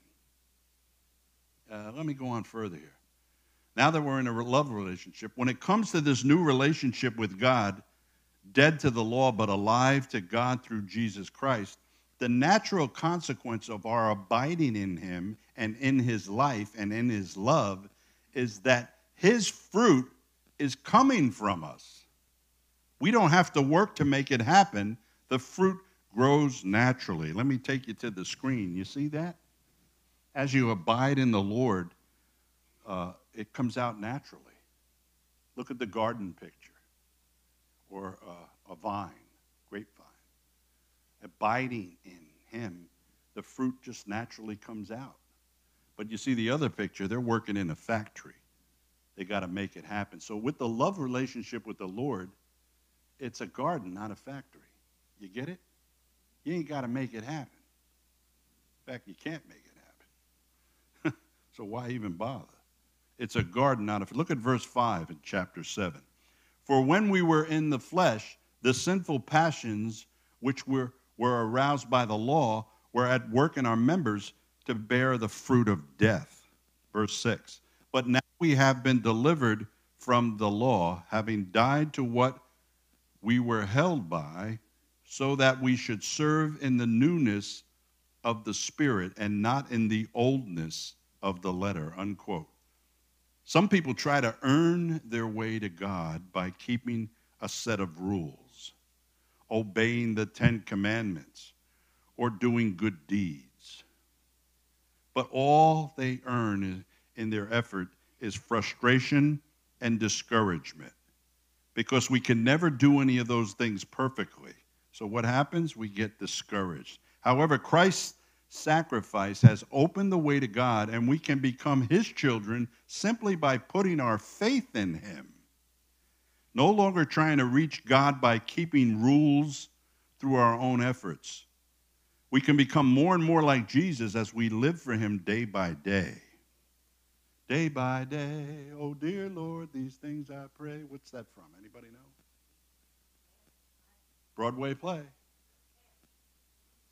Let me go on further here. Now that we're in a love relationship, when it comes to this new relationship with God, dead to the law but alive to God through Jesus Christ, the natural consequence of our abiding in him and in his life and in his love is that his fruit is coming from us. We don't have to work to make it happen. The fruit grows naturally. Let me take you to the screen. You see that? As you abide in the Lord, it comes out naturally. Look at the garden picture, or a vine, grapevine. Abiding in him, the fruit just naturally comes out. But you see the other picture, they're working in a factory. They got to make it happen. So with the love relationship with the Lord, it's a garden, not a factory. You get it? You ain't got to make it happen. In fact, you can't make it happen. So why even bother? It's a garden, not a... Look at verse 5 in chapter 7. For when we were in the flesh, the sinful passions which were aroused by the law were at work in our members to bear the fruit of death. Verse 6. But now we have been delivered from the law, having died to what we were held by, so that we should serve in the newness of the Spirit and not in the oldness of the letter, unquote. Some people try to earn their way to God by keeping a set of rules, obeying the 10 Commandments, or doing good deeds. But all they earn in their effort is frustration and discouragement, because we can never do any of those things perfectly. So what happens? We get discouraged. However, Christ's sacrifice has opened the way to God, and we can become his children simply by putting our faith in him. No longer trying to reach God by keeping rules through our own efforts. We can become more and more like Jesus as we live for him day by day. Day by day, oh dear Lord, these things I pray. What's that from? Anybody know? Broadway play.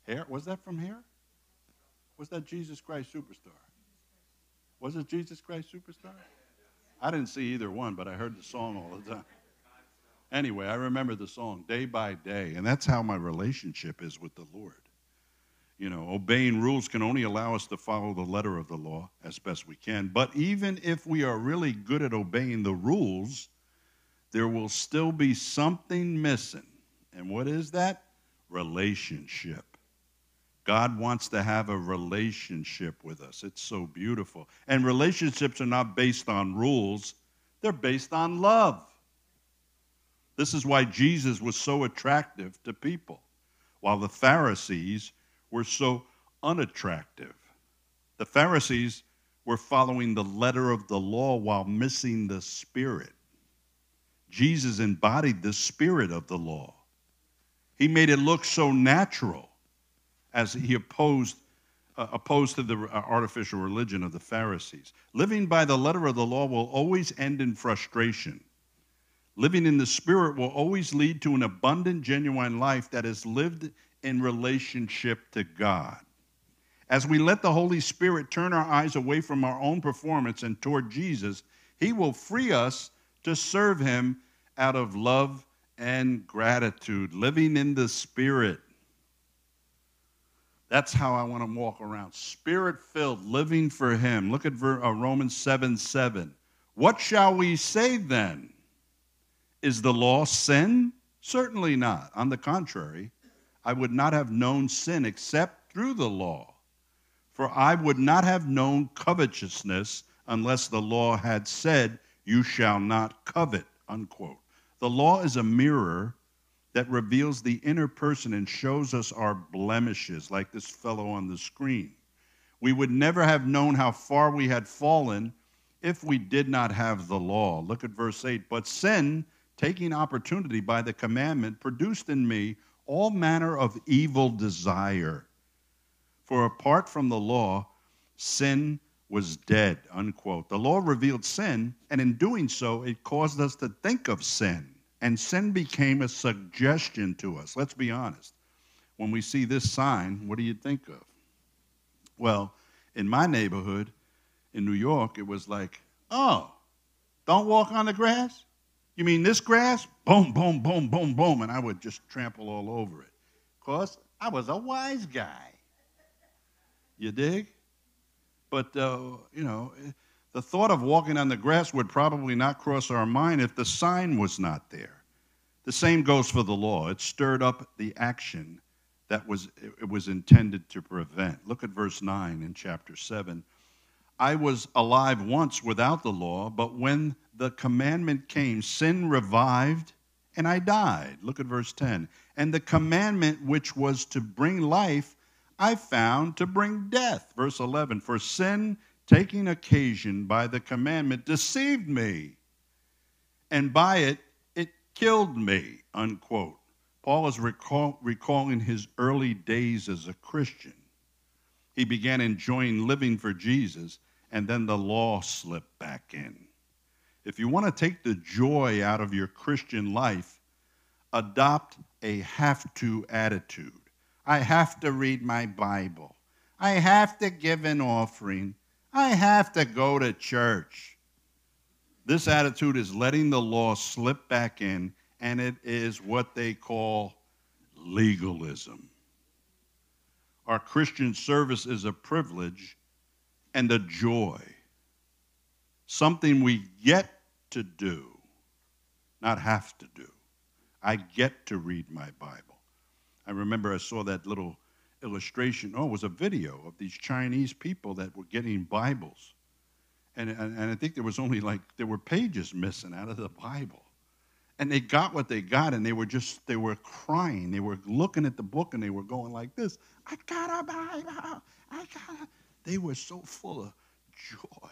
Hair? Was that from Hair? Was that Jesus Christ Superstar? Was it Jesus Christ Superstar? I didn't see either one, but I heard the song all the time. Anyway, I remember the song, Day by Day, and that's how my relationship is with the Lord. You know, obeying rules can only allow us to follow the letter of the law as best we can, but even if we are really good at obeying the rules, there will still be something missing. And what is that? Relationship. God wants to have a relationship with us. It's so beautiful. And relationships are not based on rules. They're based on love. This is why Jesus was so attractive to people, while the Pharisees were so unattractive. The Pharisees were following the letter of the law while missing the spirit. Jesus embodied the spirit of the law. He made it look so natural as he opposed to the artificial religion of the Pharisees. Living by the letter of the law will always end in frustration. Living in the Spirit will always lead to an abundant, genuine life that is lived in relationship to God. As we let the Holy Spirit turn our eyes away from our own performance and toward Jesus, he will free us to serve him out of love and gratitude, living in the Spirit. That's how I want to walk around, Spirit-filled, living for him. Look at Romans 7:7. What shall we say then? Is the law sin? Certainly not. On the contrary, I would not have known sin except through the law. For I would not have known covetousness unless the law had said, you shall not covet, unquote. The law is a mirror that reveals the inner person and shows us our blemishes, like this fellow on the screen. We would never have known how far we had fallen if we did not have the law. Look at verse 8. But sin, taking opportunity by the commandment, produced in me all manner of evil desire. For apart from the law, sin was dead, unquote. The law revealed sin, and in doing so, it caused us to think of sin. And sin became a suggestion to us. Let's be honest. When we see this sign, what do you think of? Well, in my neighborhood in New York, it was like, oh, don't walk on the grass? You mean this grass? Boom, boom, boom, boom, boom. And I would just trample all over it. Of course, I was a wise guy. You dig? But, the thought of walking on the grass would probably not cross our mind if the sign was not there. The same goes for the law. It stirred up the action that it was intended to prevent. Look at verse 9 in chapter 7. I was alive once without the law, but when the commandment came, sin revived, and I died. Look at verse 10. And the commandment which was to bring life, I found to bring death. Verse 11. For sin, taking occasion by the commandment, deceived me, and by it, it killed me, unquote. Paul is recalling his early days as a Christian. He began enjoying living for Jesus, and then the law slipped back in. If you want to take the joy out of your Christian life, adopt a have-to attitude. I have to read my Bible. I have to give an offering. I have to go to church. This attitude is letting the law slip back in, and it is what they call legalism. Our Christian service is a privilege and a joy, something we get to do, not have to do. I get to read my Bible. I remember I saw that little illustration. Oh, it was a video of these Chinese people that were getting Bibles. And I think there were pages missing out of the Bible. And they got what they got, and they were crying. They were looking at the book, and they were going like this, I got a Bible, They were so full of joy.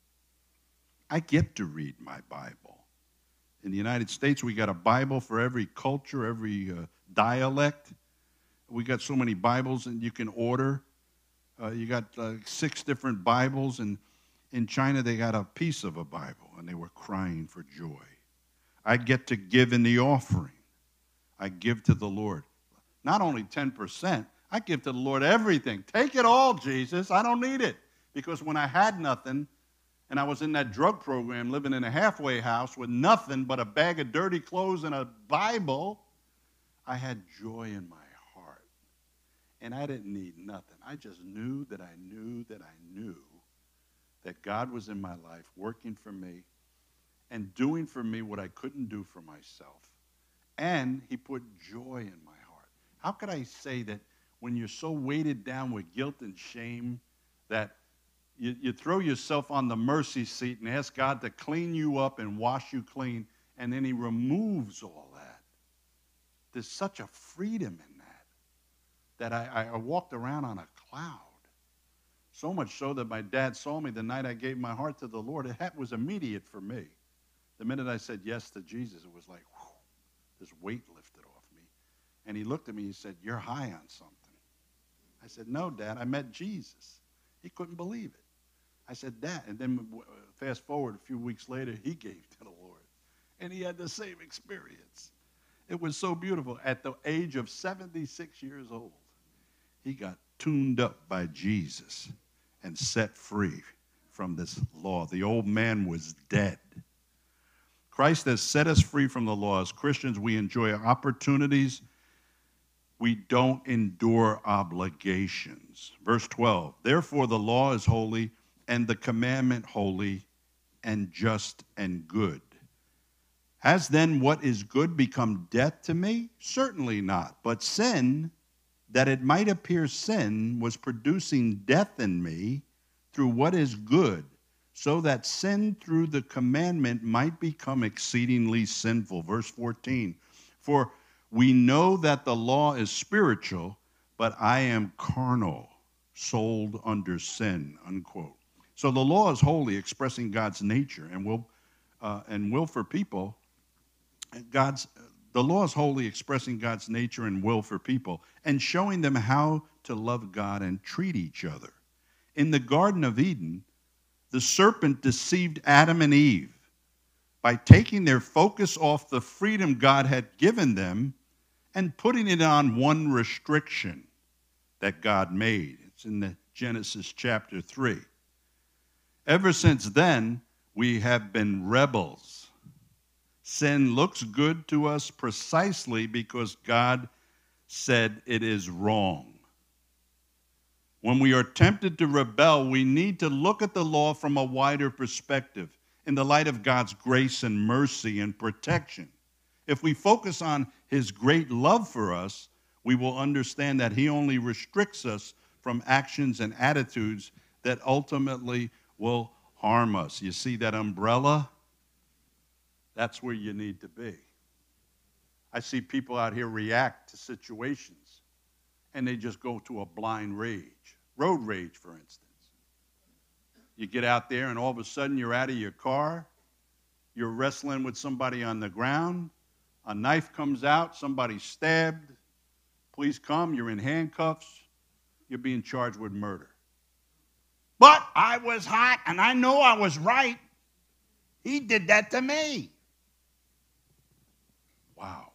I get to read my Bible. In the United States, we got a Bible for every culture, every dialect. We got so many Bibles that you can order. You got 6 different Bibles, and in China, they got a piece of a Bible, and they were crying for joy. I get to give in the offering. I give to the Lord. Not only 10%, I give to the Lord everything. Take it all, Jesus. I don't need it. Because when I had nothing, and I was in that drug program living in a halfway house with nothing but a bag of dirty clothes and a Bible, I had joy in my heart. And I didn't need nothing. I just knew that I knew that I knew that God was in my life, working for me, and doing for me what I couldn't do for myself. And he put joy in my heart. How could I say that when you're so weighted down with guilt and shame that you throw yourself on the mercy seat and ask God to clean you up and wash you clean, and then he removes all that? There's such a freedom in that I walked around on a cloud. So much so that my dad saw me the night I gave my heart to the Lord. It was immediate for me. The minute I said yes to Jesus, it was like, whew, this weight lifted off me. And he looked at me and he said, "You're high on something." I said, "No, Dad, I met Jesus." He couldn't believe it. I said, "Dad," and then fast forward a few weeks later, he gave to the Lord. And he had the same experience. It was so beautiful. At the age of 76 years old, he got tuned up by Jesus and set free from this law. The old man was dead. Christ has set us free from the law. As Christians, we enjoy opportunities. We don't endure obligations. Verse 12, therefore the law is holy, and the commandment holy and just and good. Has then what is good become death to me? Certainly not. But sin, that it might appear sin, was producing death in me through what is good, so that sin through the commandment might become exceedingly sinful. Verse 14, for we know that the law is spiritual, but I am carnal, sold under sin, unquote. So the law is holy, expressing God's nature and will for people. The law is holy, expressing God's nature and will for people, and showing them how to love God and treat each other. In the Garden of Eden, the serpent deceived Adam and Eve by taking their focus off the freedom God had given them and putting it on one restriction that God made. It's in the Genesis chapter 3. Ever since then, we have been rebels. Sin looks good to us precisely because God said it is wrong. When we are tempted to rebel, we need to look at the law from a wider perspective, in the light of God's grace and mercy and protection. If we focus on his great love for us, we will understand that he only restricts us from actions and attitudes that ultimately will harm us. You see that umbrella? That's where you need to be. I see people out here react to situations, and they just go to a blind rage. Road rage, for instance. You get out there, and all of a sudden you're out of your car. You're wrestling with somebody on the ground. A knife comes out. Somebody's stabbed. Police come. You're in handcuffs. You're being charged with murder. But I was hot, and I know I was right. He did that to me. Wow.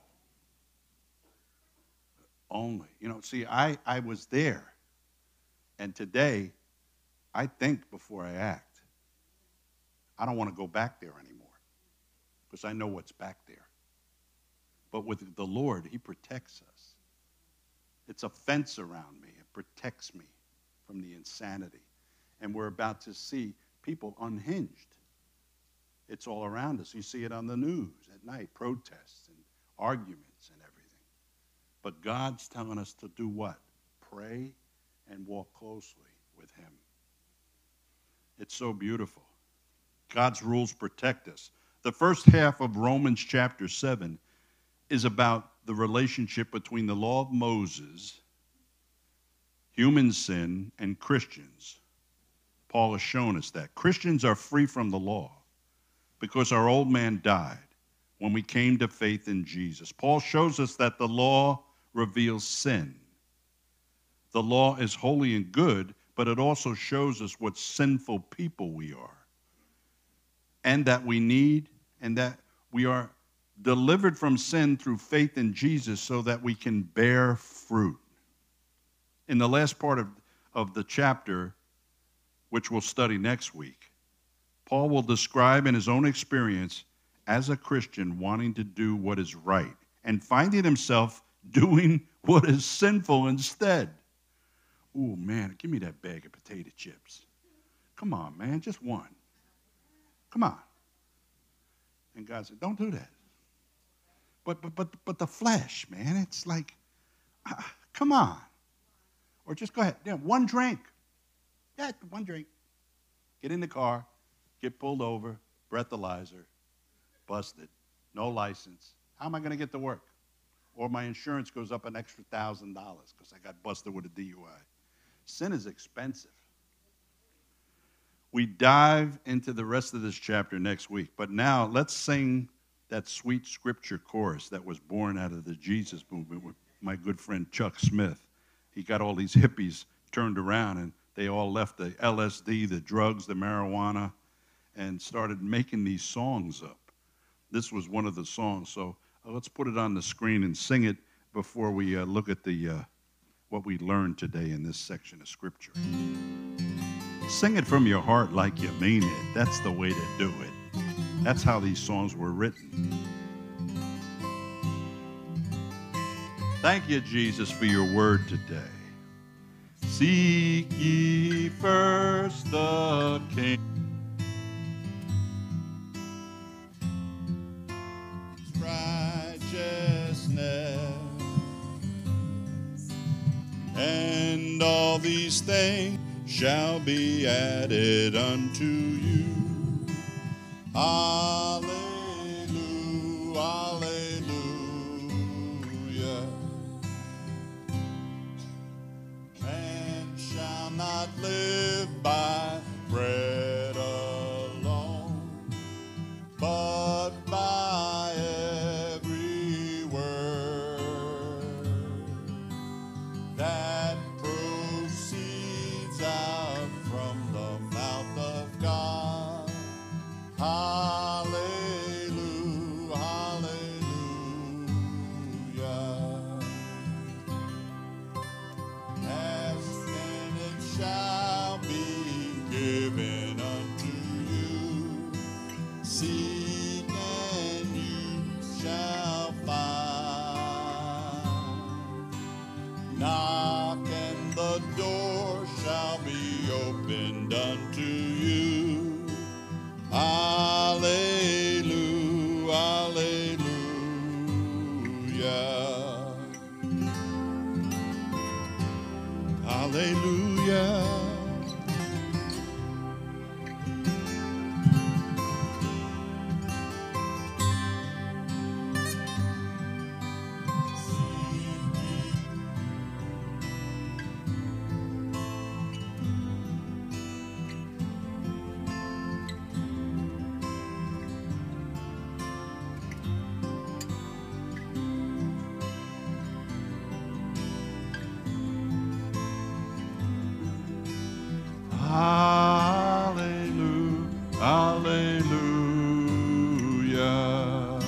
Only. See, I was there. And today, I think before I act. I don't want to go back there anymore because I know what's back there. But with the Lord, he protects us. It's a fence around me. It protects me from the insanity. And we're about to see people unhinged. It's all around us. You see it on the news at night, protests and arguments and everything. But God's telling us to do what? Pray and walk closely with him. It's so beautiful. God's rules protect us. The first half of Romans chapter 7 is about the relationship between the law of Moses, human sin, and Christians. Paul has shown us that. Christians are free from the law because our old man died when we came to faith in Jesus. Paul shows us that the law reveals sin. The law is holy and good, but it also shows us what sinful people we are, and that we need, and that we are delivered from sin through faith in Jesus so that we can bear fruit. In the last part of the chapter, which we'll study next week, Paul will describe in his own experience as a Christian wanting to do what is right and finding himself doing what is sinful instead. Oh, man, give me that bag of potato chips. Come on, man, just one. Come on. And God said, don't do that. But the flesh, man, it's like, come on. Or just go ahead. Yeah, one drink. Yeah, one drink. Get in the car, get pulled over, breathalyzer, busted, no license. How am I going to get to work? Or my insurance goes up an extra $1,000 because I got busted with a DUI. Sin is expensive. We dive into the rest of this chapter next week. But now let's sing that sweet scripture chorus that was born out of the Jesus movement with my good friend Chuck Smith. He got all these hippies turned around, and they all left the LSD, the drugs, the marijuana, and started making these songs up. This was one of the songs. So let's put it on the screen and sing it before we look at the what we learned today in this section of Scripture. Sing it from your heart like you mean it. That's the way to do it. That's how these songs were written. Thank you, Jesus, for your word today. Seek ye first the King. Righteousness, and all these things shall be added unto you. Hallelujah, hallelujah. Man shall not live by bread alone, but by every word that proceeds out from the mouth of God. Hallelujah, hallelujah. Ask and it shall be given unto you. Seek and you shall find. Knock and the door shall be opened unto you. Hallelujah, hallelujah. Hallelujah. Hallelujah, hallelujah,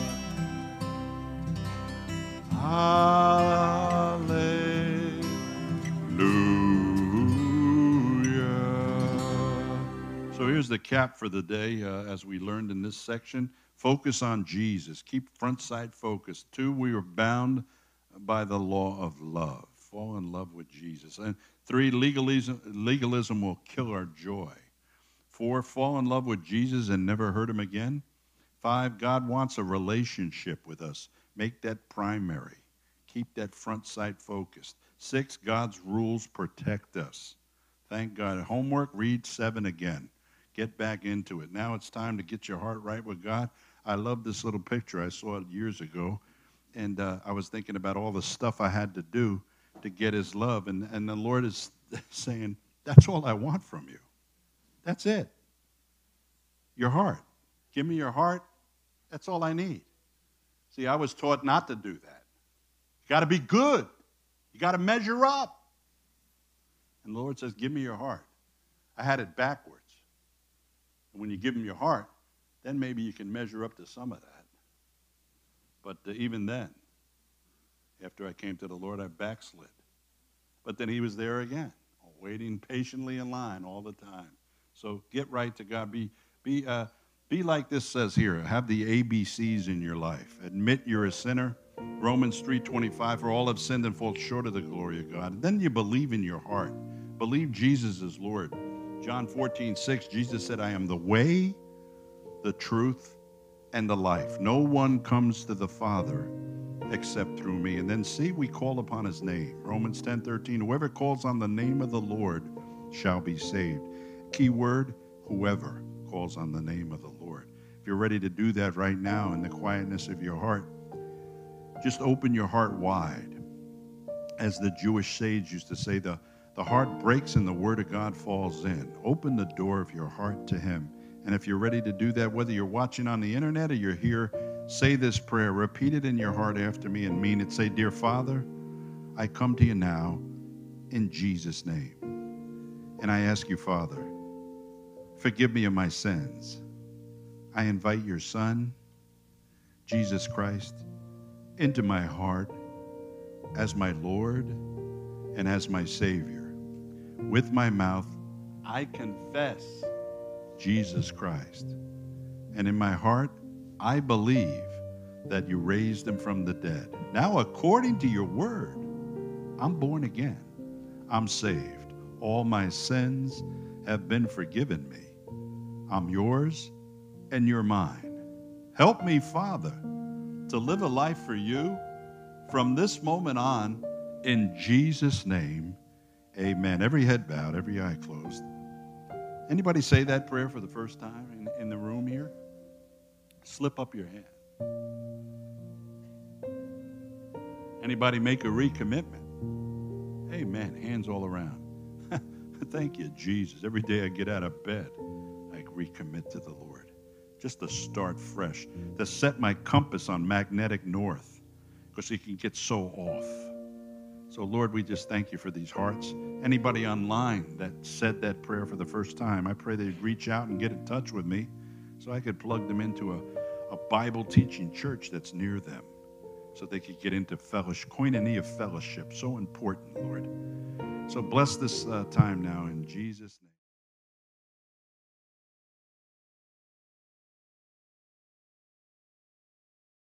hallelujah. So here's the cap for the day as we learned in this section. Focus on Jesus. Keep front side focused. 2, we are bound by the law of love. Fall in love with Jesus. And 3, legalism will kill our joy. 4, fall in love with Jesus and never hurt him again. 5, God wants a relationship with us. Make that primary. Keep that front sight focused. 6, God's rules protect us. Thank God. Homework, read 7 again. Get back into it. Now it's time to get your heart right with God. I love this little picture. I saw it years ago, and I was thinking about all the stuff I had to do to get his love, and the Lord is saying, that's all I want from you. That's it. Your heart. Give me your heart. That's all I need. See, I was taught not to do that. You got to be good. You got to measure up. And the Lord says, give me your heart. I had it backwards. And when you give him your heart, then maybe you can measure up to some of that. But even then, after I came to the Lord, I backslid. But then he was there again, waiting patiently in line all the time. So get right to God. Be like this says here. Have the ABCs in your life. Admit you're a sinner. Romans 3:25, for all have sinned and fall short of the glory of God. And then you believe in your heart. Believe Jesus is Lord. John 14:6, Jesus said, I am the way, the truth, and the life. No one comes to the Father except through me. And then see, we call upon his name. Romans 10:13, whoever calls on the name of the Lord shall be saved. Key word, whoever calls on the name of the Lord. If you're ready to do that right now in the quietness of your heart, just open your heart wide. As the Jewish sage used to say, the heart breaks and the word of God falls in. Open the door of your heart to him. And if you're ready to do that, whether you're watching on the internet or you're here, say this prayer. Repeat it in your heart after me and mean it. Say, Dear Father, I come to you now in Jesus' name. And I ask you, Father, forgive me of my sins. I invite your Son, Jesus Christ, into my heart as my Lord and as my Savior. With my mouth, I confess Jesus Christ. And in my heart, I believe that you raised him from the dead. Now, according to your word, I'm born again. I'm saved. All my sins have been forgiven me. I'm yours and you're mine. Help me, Father, to live a life for you from this moment on, in Jesus' name, amen. Every head bowed, every eye closed. Anybody say that prayer for the first time in the room here? Slip up your hand. Anybody make a recommitment? Amen. Hands all around. Thank you, Jesus. Every day I get out of bed, I recommit to the Lord. Just to start fresh, to set my compass on magnetic north, because it can get so off. So, Lord, we just thank you for these hearts. Anybody online that said that prayer for the first time, I pray they'd reach out and get in touch with me so I could plug them into a Bible teaching church that's near them so they could get into fellowship, koinonia fellowship. So important, Lord. So bless this time now in Jesus' name.